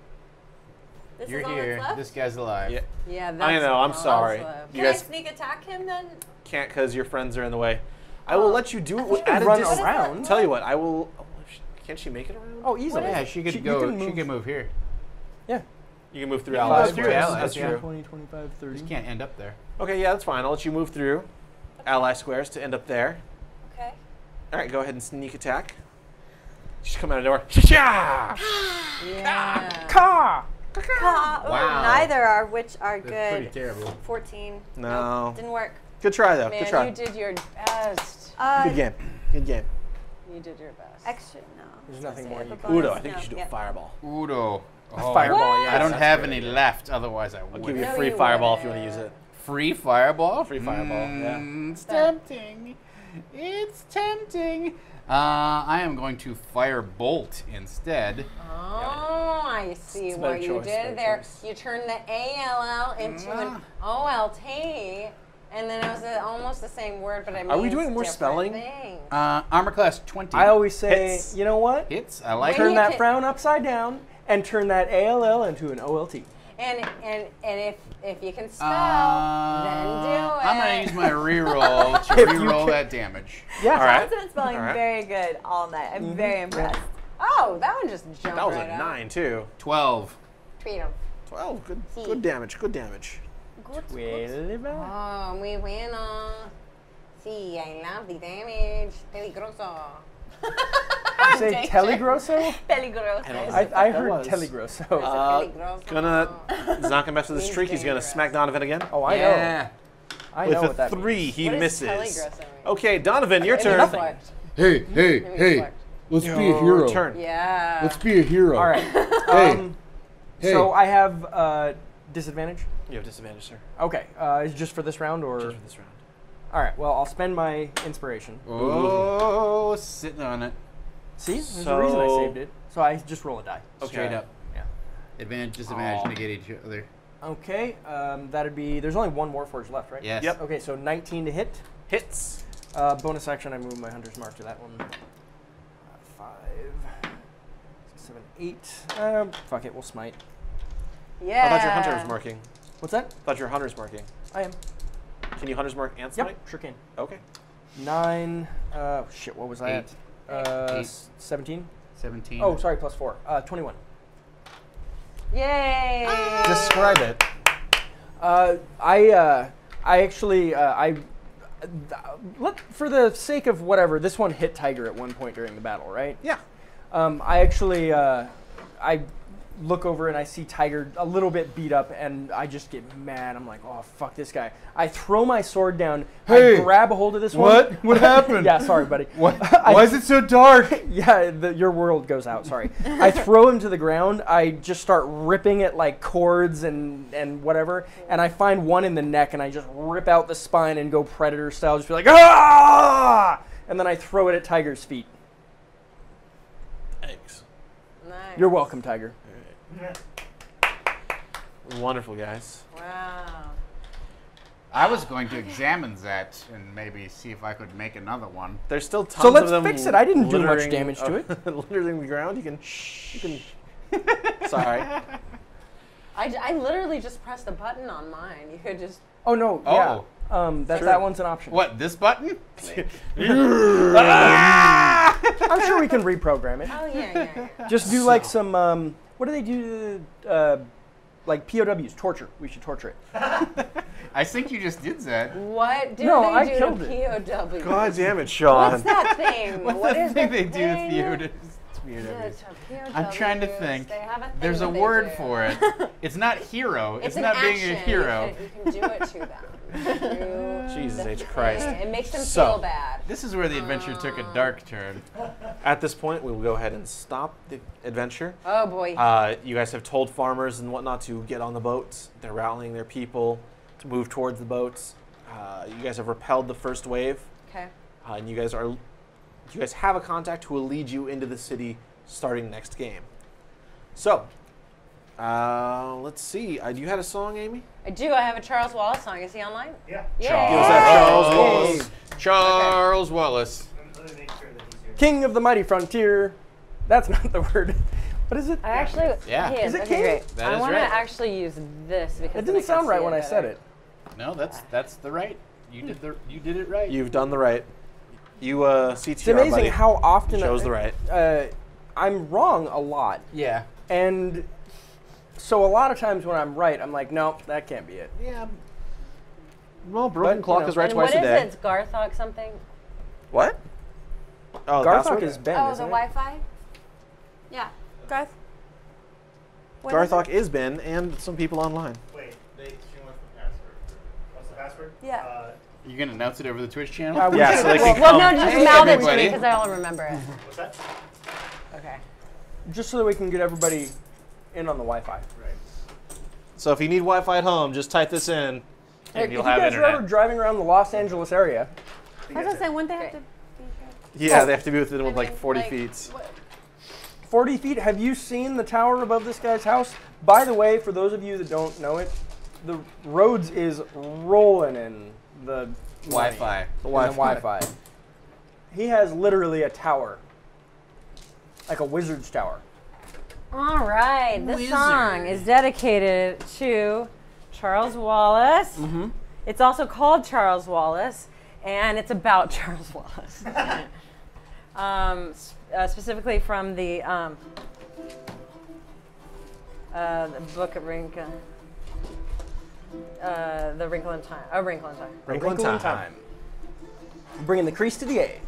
This You're is all here. that's left? This guy's alive. Yeah. Yeah, that's I know. I'm all sorry. left. You Can I guys sneak attack him then? can't because your friends are in the way. I will let you do it with, at a Run distance. around. Tell you what, I will. Oh, can't she make it around? Oh, easily. Yeah, she could You go. can She move. could move here. Yeah. You can move through You can allies. move through squares. allies, That's yeah. true. 20, 25, 30. Just can't end up there. Okay, yeah, that's fine. I'll let you move through ally squares to end up there. Okay. All right, go ahead and sneak attack. Just come out of the door. Cha-cha! Yeah. Ka! Wow. Neither are which are That's pretty good. terrible. 14. No. Nope, didn't work. Good try, though. Good Man, try. you did your best. Good game. Good game. You did your best. Extra, no. There's nothing more you can Udo, I think you should do a fireball. Udo. Oh, Fireball, yeah. I don't that's have good. any left. Otherwise, I I'll would. give you a No, free you fireball if you want wouldn't. to use it. Free fireball. Free fireball, yeah. It's tempting. It's tempting. I am going to fire bolt instead. Oh, I see It's a what better you choice, did better there. choice. You turned the ALL into an OLT, and then it was almost the same word, but it Are we means doing more different spelling? things. Armor class 20. I always say, Hits. you know what? hits. I like When Turn you it. that can- frown upside down and turn that ALL into an OLT. And if you can spell, Uh, then do it. I'm gonna use my reroll to If you reroll can- that damage. Yeah. All right. John's been spelling All right. very good all night. I'm very impressed. Oh, that one just jumped That was right a out. 9, too. 12. Beat him. 12. Good damage. Good damage. Oh, muy bueno. Sí, I love the damage. Peligroso. Say telegrosso? Peligroso. I That heard was. telegrosso. Peligroso. He's not gonna mess with the Means streak. He's gonna dangerous. smack Donovan again. Oh, I Yeah. know. I With know a what that 3, means. he What does misses. telegrosso mean? Okay, Donovan, your It turn. means what? Hey, It means what? let's Your turn. Yeah. be a hero. All right. Hey. So I have disadvantage. You have disadvantage, sir. Okay. Is it just for this round or? Just for this round. All right. Well, I'll spend my inspiration. Oh, sitting on it. See, there's a reason I So- saved it. So I just roll a die. Okay. Straight up. Yeah. Advantage, disadvantage, negate each other. Okay. That'd be. There's only one Warforged left, right? Yes. Yep. Okay. So 19 to hit. Hits. Bonus action. I move my hunter's mark to that one. 5, 6, 7, 8. Fuck it. We'll smite. Yeah. I thought your hunter was marking. What's that? I thought your hunter's marking. I am. Can you hunter's mark and smite? Yep. Sure can. Okay. 9. Shit. What was that? 8. 17. 17. Oh, sorry. Plus 4. 21. Yay. Describe it. I actually for the sake of whatever, this one hit Tiger at one point during the battle, right? Yeah. I actually I look over and I see Tiger a little bit beat up, and I just get mad. I'm like, oh fuck this guy! I throw my sword down. Hey, I grab a hold of this what? one. What happened? Yeah, sorry, buddy. What? Why is it so dark? Yeah, your world goes out. Sorry. I throw him to the ground. I just start ripping at like cords and whatever, and I find one in the neck, and I just rip out the spine and go Predator style, just be like, ah! And then I throw it at Tiger's feet. Thanks. Nice. You're welcome, Tiger. Wonderful, guys. Wow. I was going to examine that and maybe see if I could make another one. There's still tons So let's of them. fix it. I didn't do much littering- damage to it. Littering the ground. You can. Sorry. I literally just pressed a button on mine. You could just. Oh no, Oh. yeah. That one's an option. What, this button? I'm sure we can reprogram it. Oh yeah. Just do like some. What do they do? Like POWs, torture. We should torture it. I think you just did that. What do No, they I do killed to it. POW? God damn it, Sean. What's that thing? What's What the is thing the they do thing? to you to POWs. Yeah, I'm trying to POWs, think. they have a thing There's a that they word do. for it. It's not hero. It's an not being action. a hero. You can do it to them. Through Jesus the H. Christ. thing. It makes them So- feel bad. This is where the adventure took a dark turn. At this point, we will go ahead and stop the adventure. Oh boy. You guys have told farmers and whatnot to get on the boats. They're rallying their people to move towards the boats. You guys have repelled the first wave, Okay. and you guys have a contact who will lead you into the city starting next game. So, let's see. You had a song, Amy? I do. I have a Charles Wallace song. Is he online? Yeah. Yay. Was that Charles Hey. Wallace? Charles Wallace. Let me make sure that he's here. King of the mighty frontier. That's not the word. What is it? I actually. Yeah. He Is it okay, King? great. That I is want to right. actually use this because It then didn't I can sound right see when I said better. it. No, that's the right. You did it right. You've done the right. You CTR, It's amazing buddy. how often Chose the right. I'm wrong a lot, Yeah. and so a lot of times when I'm right, I'm like, no, that can't be it. Yeah. Well, broken But, clock you know. is right And twice what a is day. it? It's Garthok something. What? Oh, the Garthok password? is Ben, Oh, the isn't it? Wi-Fi? Yeah. Garth? What is Garthok is Ben and some people online. Wait, she wants the password. What's the password? Yeah. You gonna announce it over the Twitch channel? Yeah, so they can Well, come. no, just Hey, mouth it to everybody. me because I'll remember it. What's that? Okay. Just so that we can get everybody in on the Wi-Fi. Right. So if you need Wi-Fi at home, just type this in, and If you'll you have guys are ever internet. driving around the Los Angeles area, I was gonna say, wouldn't they have Great. to be Yeah, they have to be within I like mean, 40 like, feet. 40 feet. Have you seen the tower above this guy's house? By the way, for those of you that don't know it, the Rhodes is rolling in the money. Wi-Fi. The Wi-Fi. He has literally a tower, like a wizard's tower. All right. This song is dedicated to Charles Wallace. Mm-hmm. It's also called Charles Wallace, and it's about Charles Wallace. Specifically from the Book of Wrinkle, the Wrinkle in Time. A Wrinkle in Time. Wrinkle in Time. Bringing the crease to the A.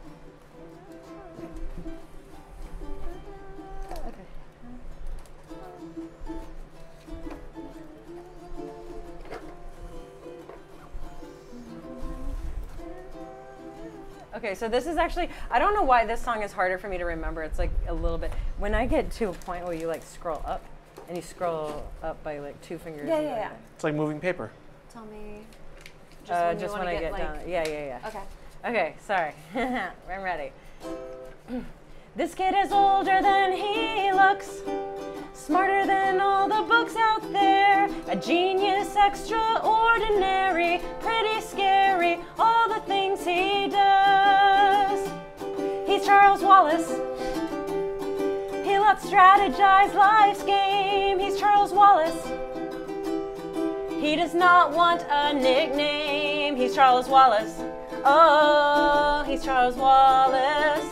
Okay, so this is actually, I don't know why this song is harder for me to remember. It's like a little bit, when I get to a point where you like scroll up, and you scroll up by like 2 fingers. Yeah, and yeah, like yeah. It's like moving paper. Tell me. Just wanna when I get like, down. Yeah. Okay. Okay, sorry. I'm ready. This kid is older than he looks, smarter than all the books out there, a genius extraordinary, pretty scary, all the things he does. He's Charles Wallace. He lets strategize life's game. He's Charles Wallace. He does not want a nickname. He's Charles Wallace. Oh, he's Charles Wallace.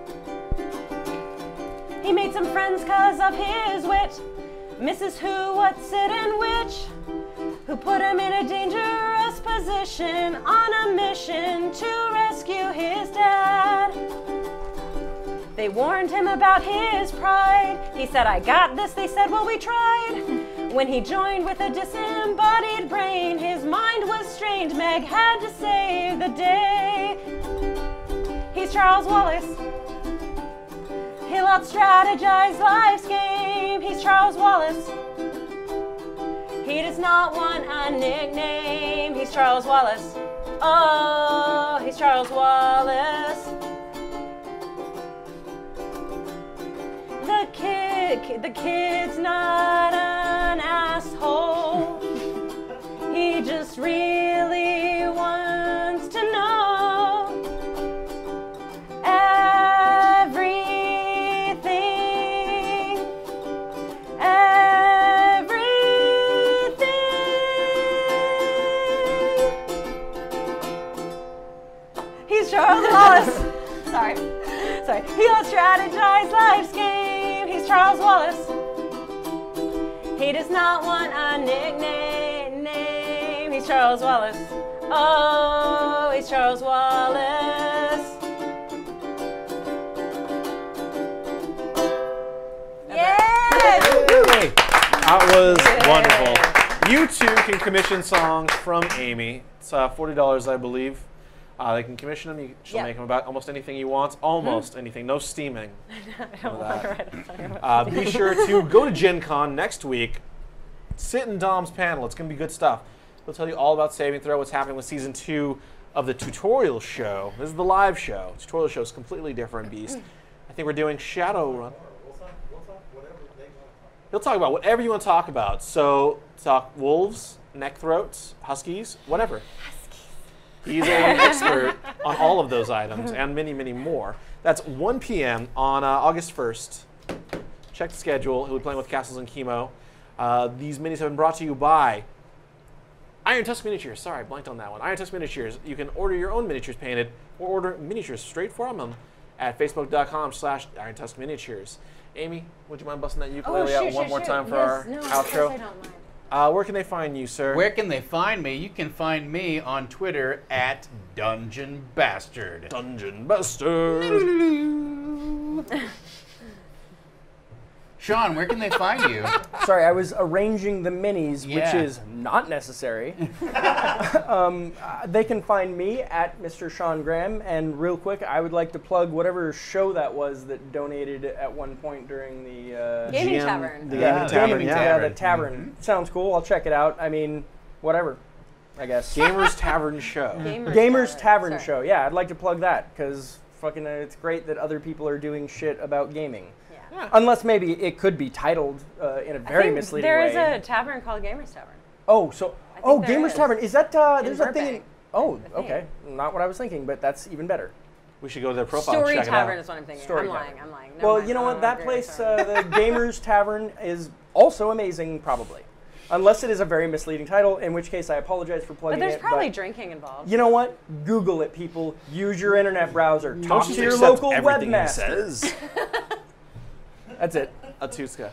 He made some friends 'cause of his wit. Mrs. Who, what's it, and which? Who put him in a dangerous position on a mission to rescue his dad. They warned him about his pride. He said, I got this. They said, well, we tried. When he joined with a disembodied brain, his mind was strained. Meg had to save the day. He's Charles Wallace. He'll out-strategize life's game. He's Charles Wallace. He does not want a nickname. He's Charles Wallace. Oh, he's Charles Wallace. The kid's not an asshole. He just really wants to know everything. He's Charles Wallace. Sorry. He'll strategize life's game. He's Charles Wallace. He does not want a nickname. He's Charles Wallace. Oh, he's Charles Wallace. That was wonderful. You too can commission songs from Amy. It's $40, I believe. They can commission them. She'll make them about almost anything you want. Almost anything. No steaming. I don't want to write a song about Be sure to go to Gen Con next week. Sit in Dom's panel. It's going to be good stuff. He'll tell you all about Saving Throw, what's happening with Season 2 of the tutorial show. This is the live show. The tutorial show is completely different beast. I think we're doing Shadowrun. He'll talk about whatever you want to talk about. So, talk wolves, neck throats, huskies, whatever. He's an expert on all of those items and many, many more. That's 1 p.m. on August 1st. Check the schedule. He'll be playing with Castles and Chemo. These minis have been brought to you by Iron Tusk Miniatures. Sorry, I blanked on that one. Iron Tusk Miniatures. You can order your own miniatures painted or order miniatures straight from them at facebook.com/Iron Tusk Miniatures. Amy, would you mind busting that ukulele out one more time for our outro? I don't mind. Where can they find you, sir? Where can they find me? You can find me on Twitter at Dungeon Bastard. Dungeon Bastard. Sean, where can they find you? Sorry, I was arranging the minis, Yeah. which is not necessary. They can find me at Mr. Sean Graham, and real quick, I would like to plug whatever show that was that donated at one point during the Gaming GM Tavern. The yeah, Gaming Tavern, yeah, the tavern. Sounds cool. I'll check it out. I mean, whatever, I guess. Gamers Tavern Show. Gamers Tavern Sorry. Show. Yeah, I'd like to plug that because fucking, it's great that other people are doing shit about gaming. Yeah. Unless maybe it could be titled in a very misleading there way. is a tavern called Gamers Tavern. Oh, so think there Gamers is. Tavern, is that there's a thing? Burbank, Oh, I think. okay, not what I was thinking, but that's even better. We should go to their profile Story and check Tavern it is what I'm thinking. Story I'm lying. Tavern. I'm lying. Never Well, mind. you know Oh, what? That Gamers place, Tavern. the Gamers Tavern, is also amazing, probably, unless it is a very misleading title. In which case, I apologize for plugging But there's it. probably drinking involved. You know what? Google it, people. Use your internet browser. out. Talk Don't to your accept local everything he webmaster. says. That's it. Atuska.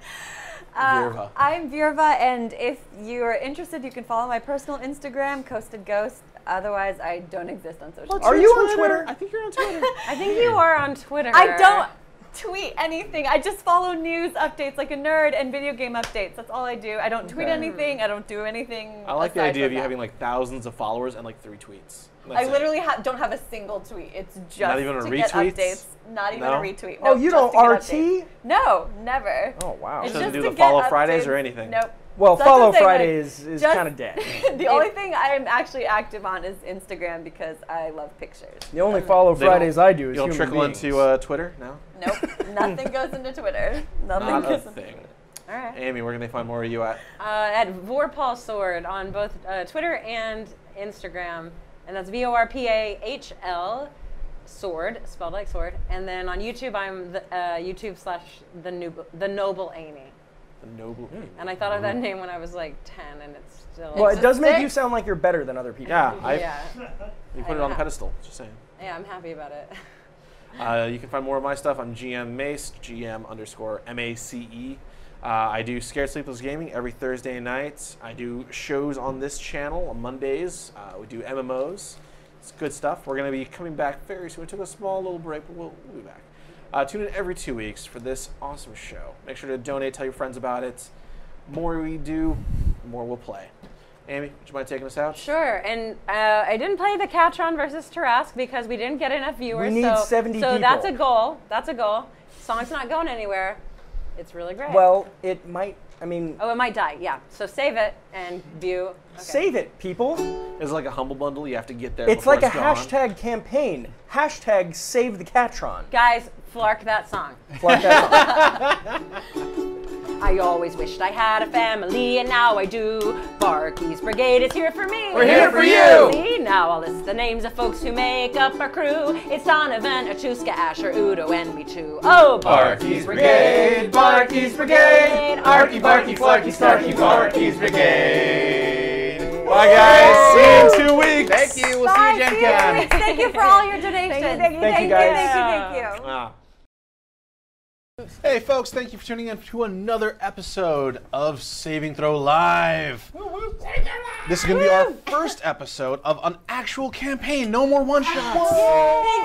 Virva. I'm Virva, and if you're interested, you can follow my personal Instagram, Coasted Ghost. Otherwise, I don't exist on social Are media. you on Twitter? I think you're on Twitter. I think you are on Twitter. I don't tweet anything. I just follow news updates like a nerd and video game updates. That's all I do. I don't tweet anything. I don't do anything. I like the aside idea of from you that. having like thousands of followers and like 3 tweets. I That's it. literally don't have a single tweet. It's just Not even a to get retweets? updates. Not even No? a retweet. Oh, Nope, you just don't to get updates. RT? No, never. Oh, wow. It's Doesn't just do to the get Follow Fridays updates. or anything. Nope. Well, So that's Follow the thing, Friday like, is just- kind of dead. The only thing I'm actually active on is Instagram because I love pictures. The only Follow They don't- Fridays I do is You don't human trickle beings. into Twitter? No? Nope, nothing goes into Twitter. Nothing Not a goes into thing. All right. Amy, where can they find more of you at? At Vorpal Sword on both Twitter and Instagram, and that's VORPAHL Sword, spelled like sword. And then on YouTube, I'm the, YouTube/the Noble Amy. The Noble Amy. And I thought of that name when I was like 10, and it's still. Well, it does make sick. you sound like you're better than other people. Yeah, Yeah. you put it on the pedestal. Just saying. Yeah, I'm happy about it. You can find more of my stuff on GM Mace, GM_MACE. I do Scared Sleepless Gaming every Thursday night. I do shows on this channel on Mondays. We do MMOs. It's good stuff. We're going to be coming back very soon. We took a small little break, but we'll be back. Tune in every 2 weeks for this awesome show. Make sure to donate, tell your friends about it. The more we do, the more we'll play. Amy, would you mind taking us out? Sure, and I didn't play the Catron versus Tarask because we didn't get enough viewers. We need so, 70 So that's a people. goal. That's a goal. Song's not going anywhere. It's really great. Well, it might, I mean, Oh, it might die. Yeah. So save it and view. Okay. save it, people. It's like a humble bundle. You have to get there. It's before like a it's gone. hashtag campaign. Hashtag save the Catron. Guys, flark that song. Like that. I always wished I had a family, and now I do. Barky's Brigade is here for me. We're here for you. See, now I'll list the names of folks who make up our crew. It's Donovan, Achuska, Asher, Udo, and Michu. Oh, Barky's Brigade, Barky's Brigade, Arky, Barky, Flarky, Starky, Barky's Brigade. Bye, guys. See you in 2 weeks. Thank you. We'll Bye, see you, see Gen you. Con. Thank you for all your donations. Thank you, guys. Thank you. Ah. Hey, folks, thank you for tuning in to another episode of Saving Throw Live. This is going to be our first episode of an actual campaign. No more one-shots.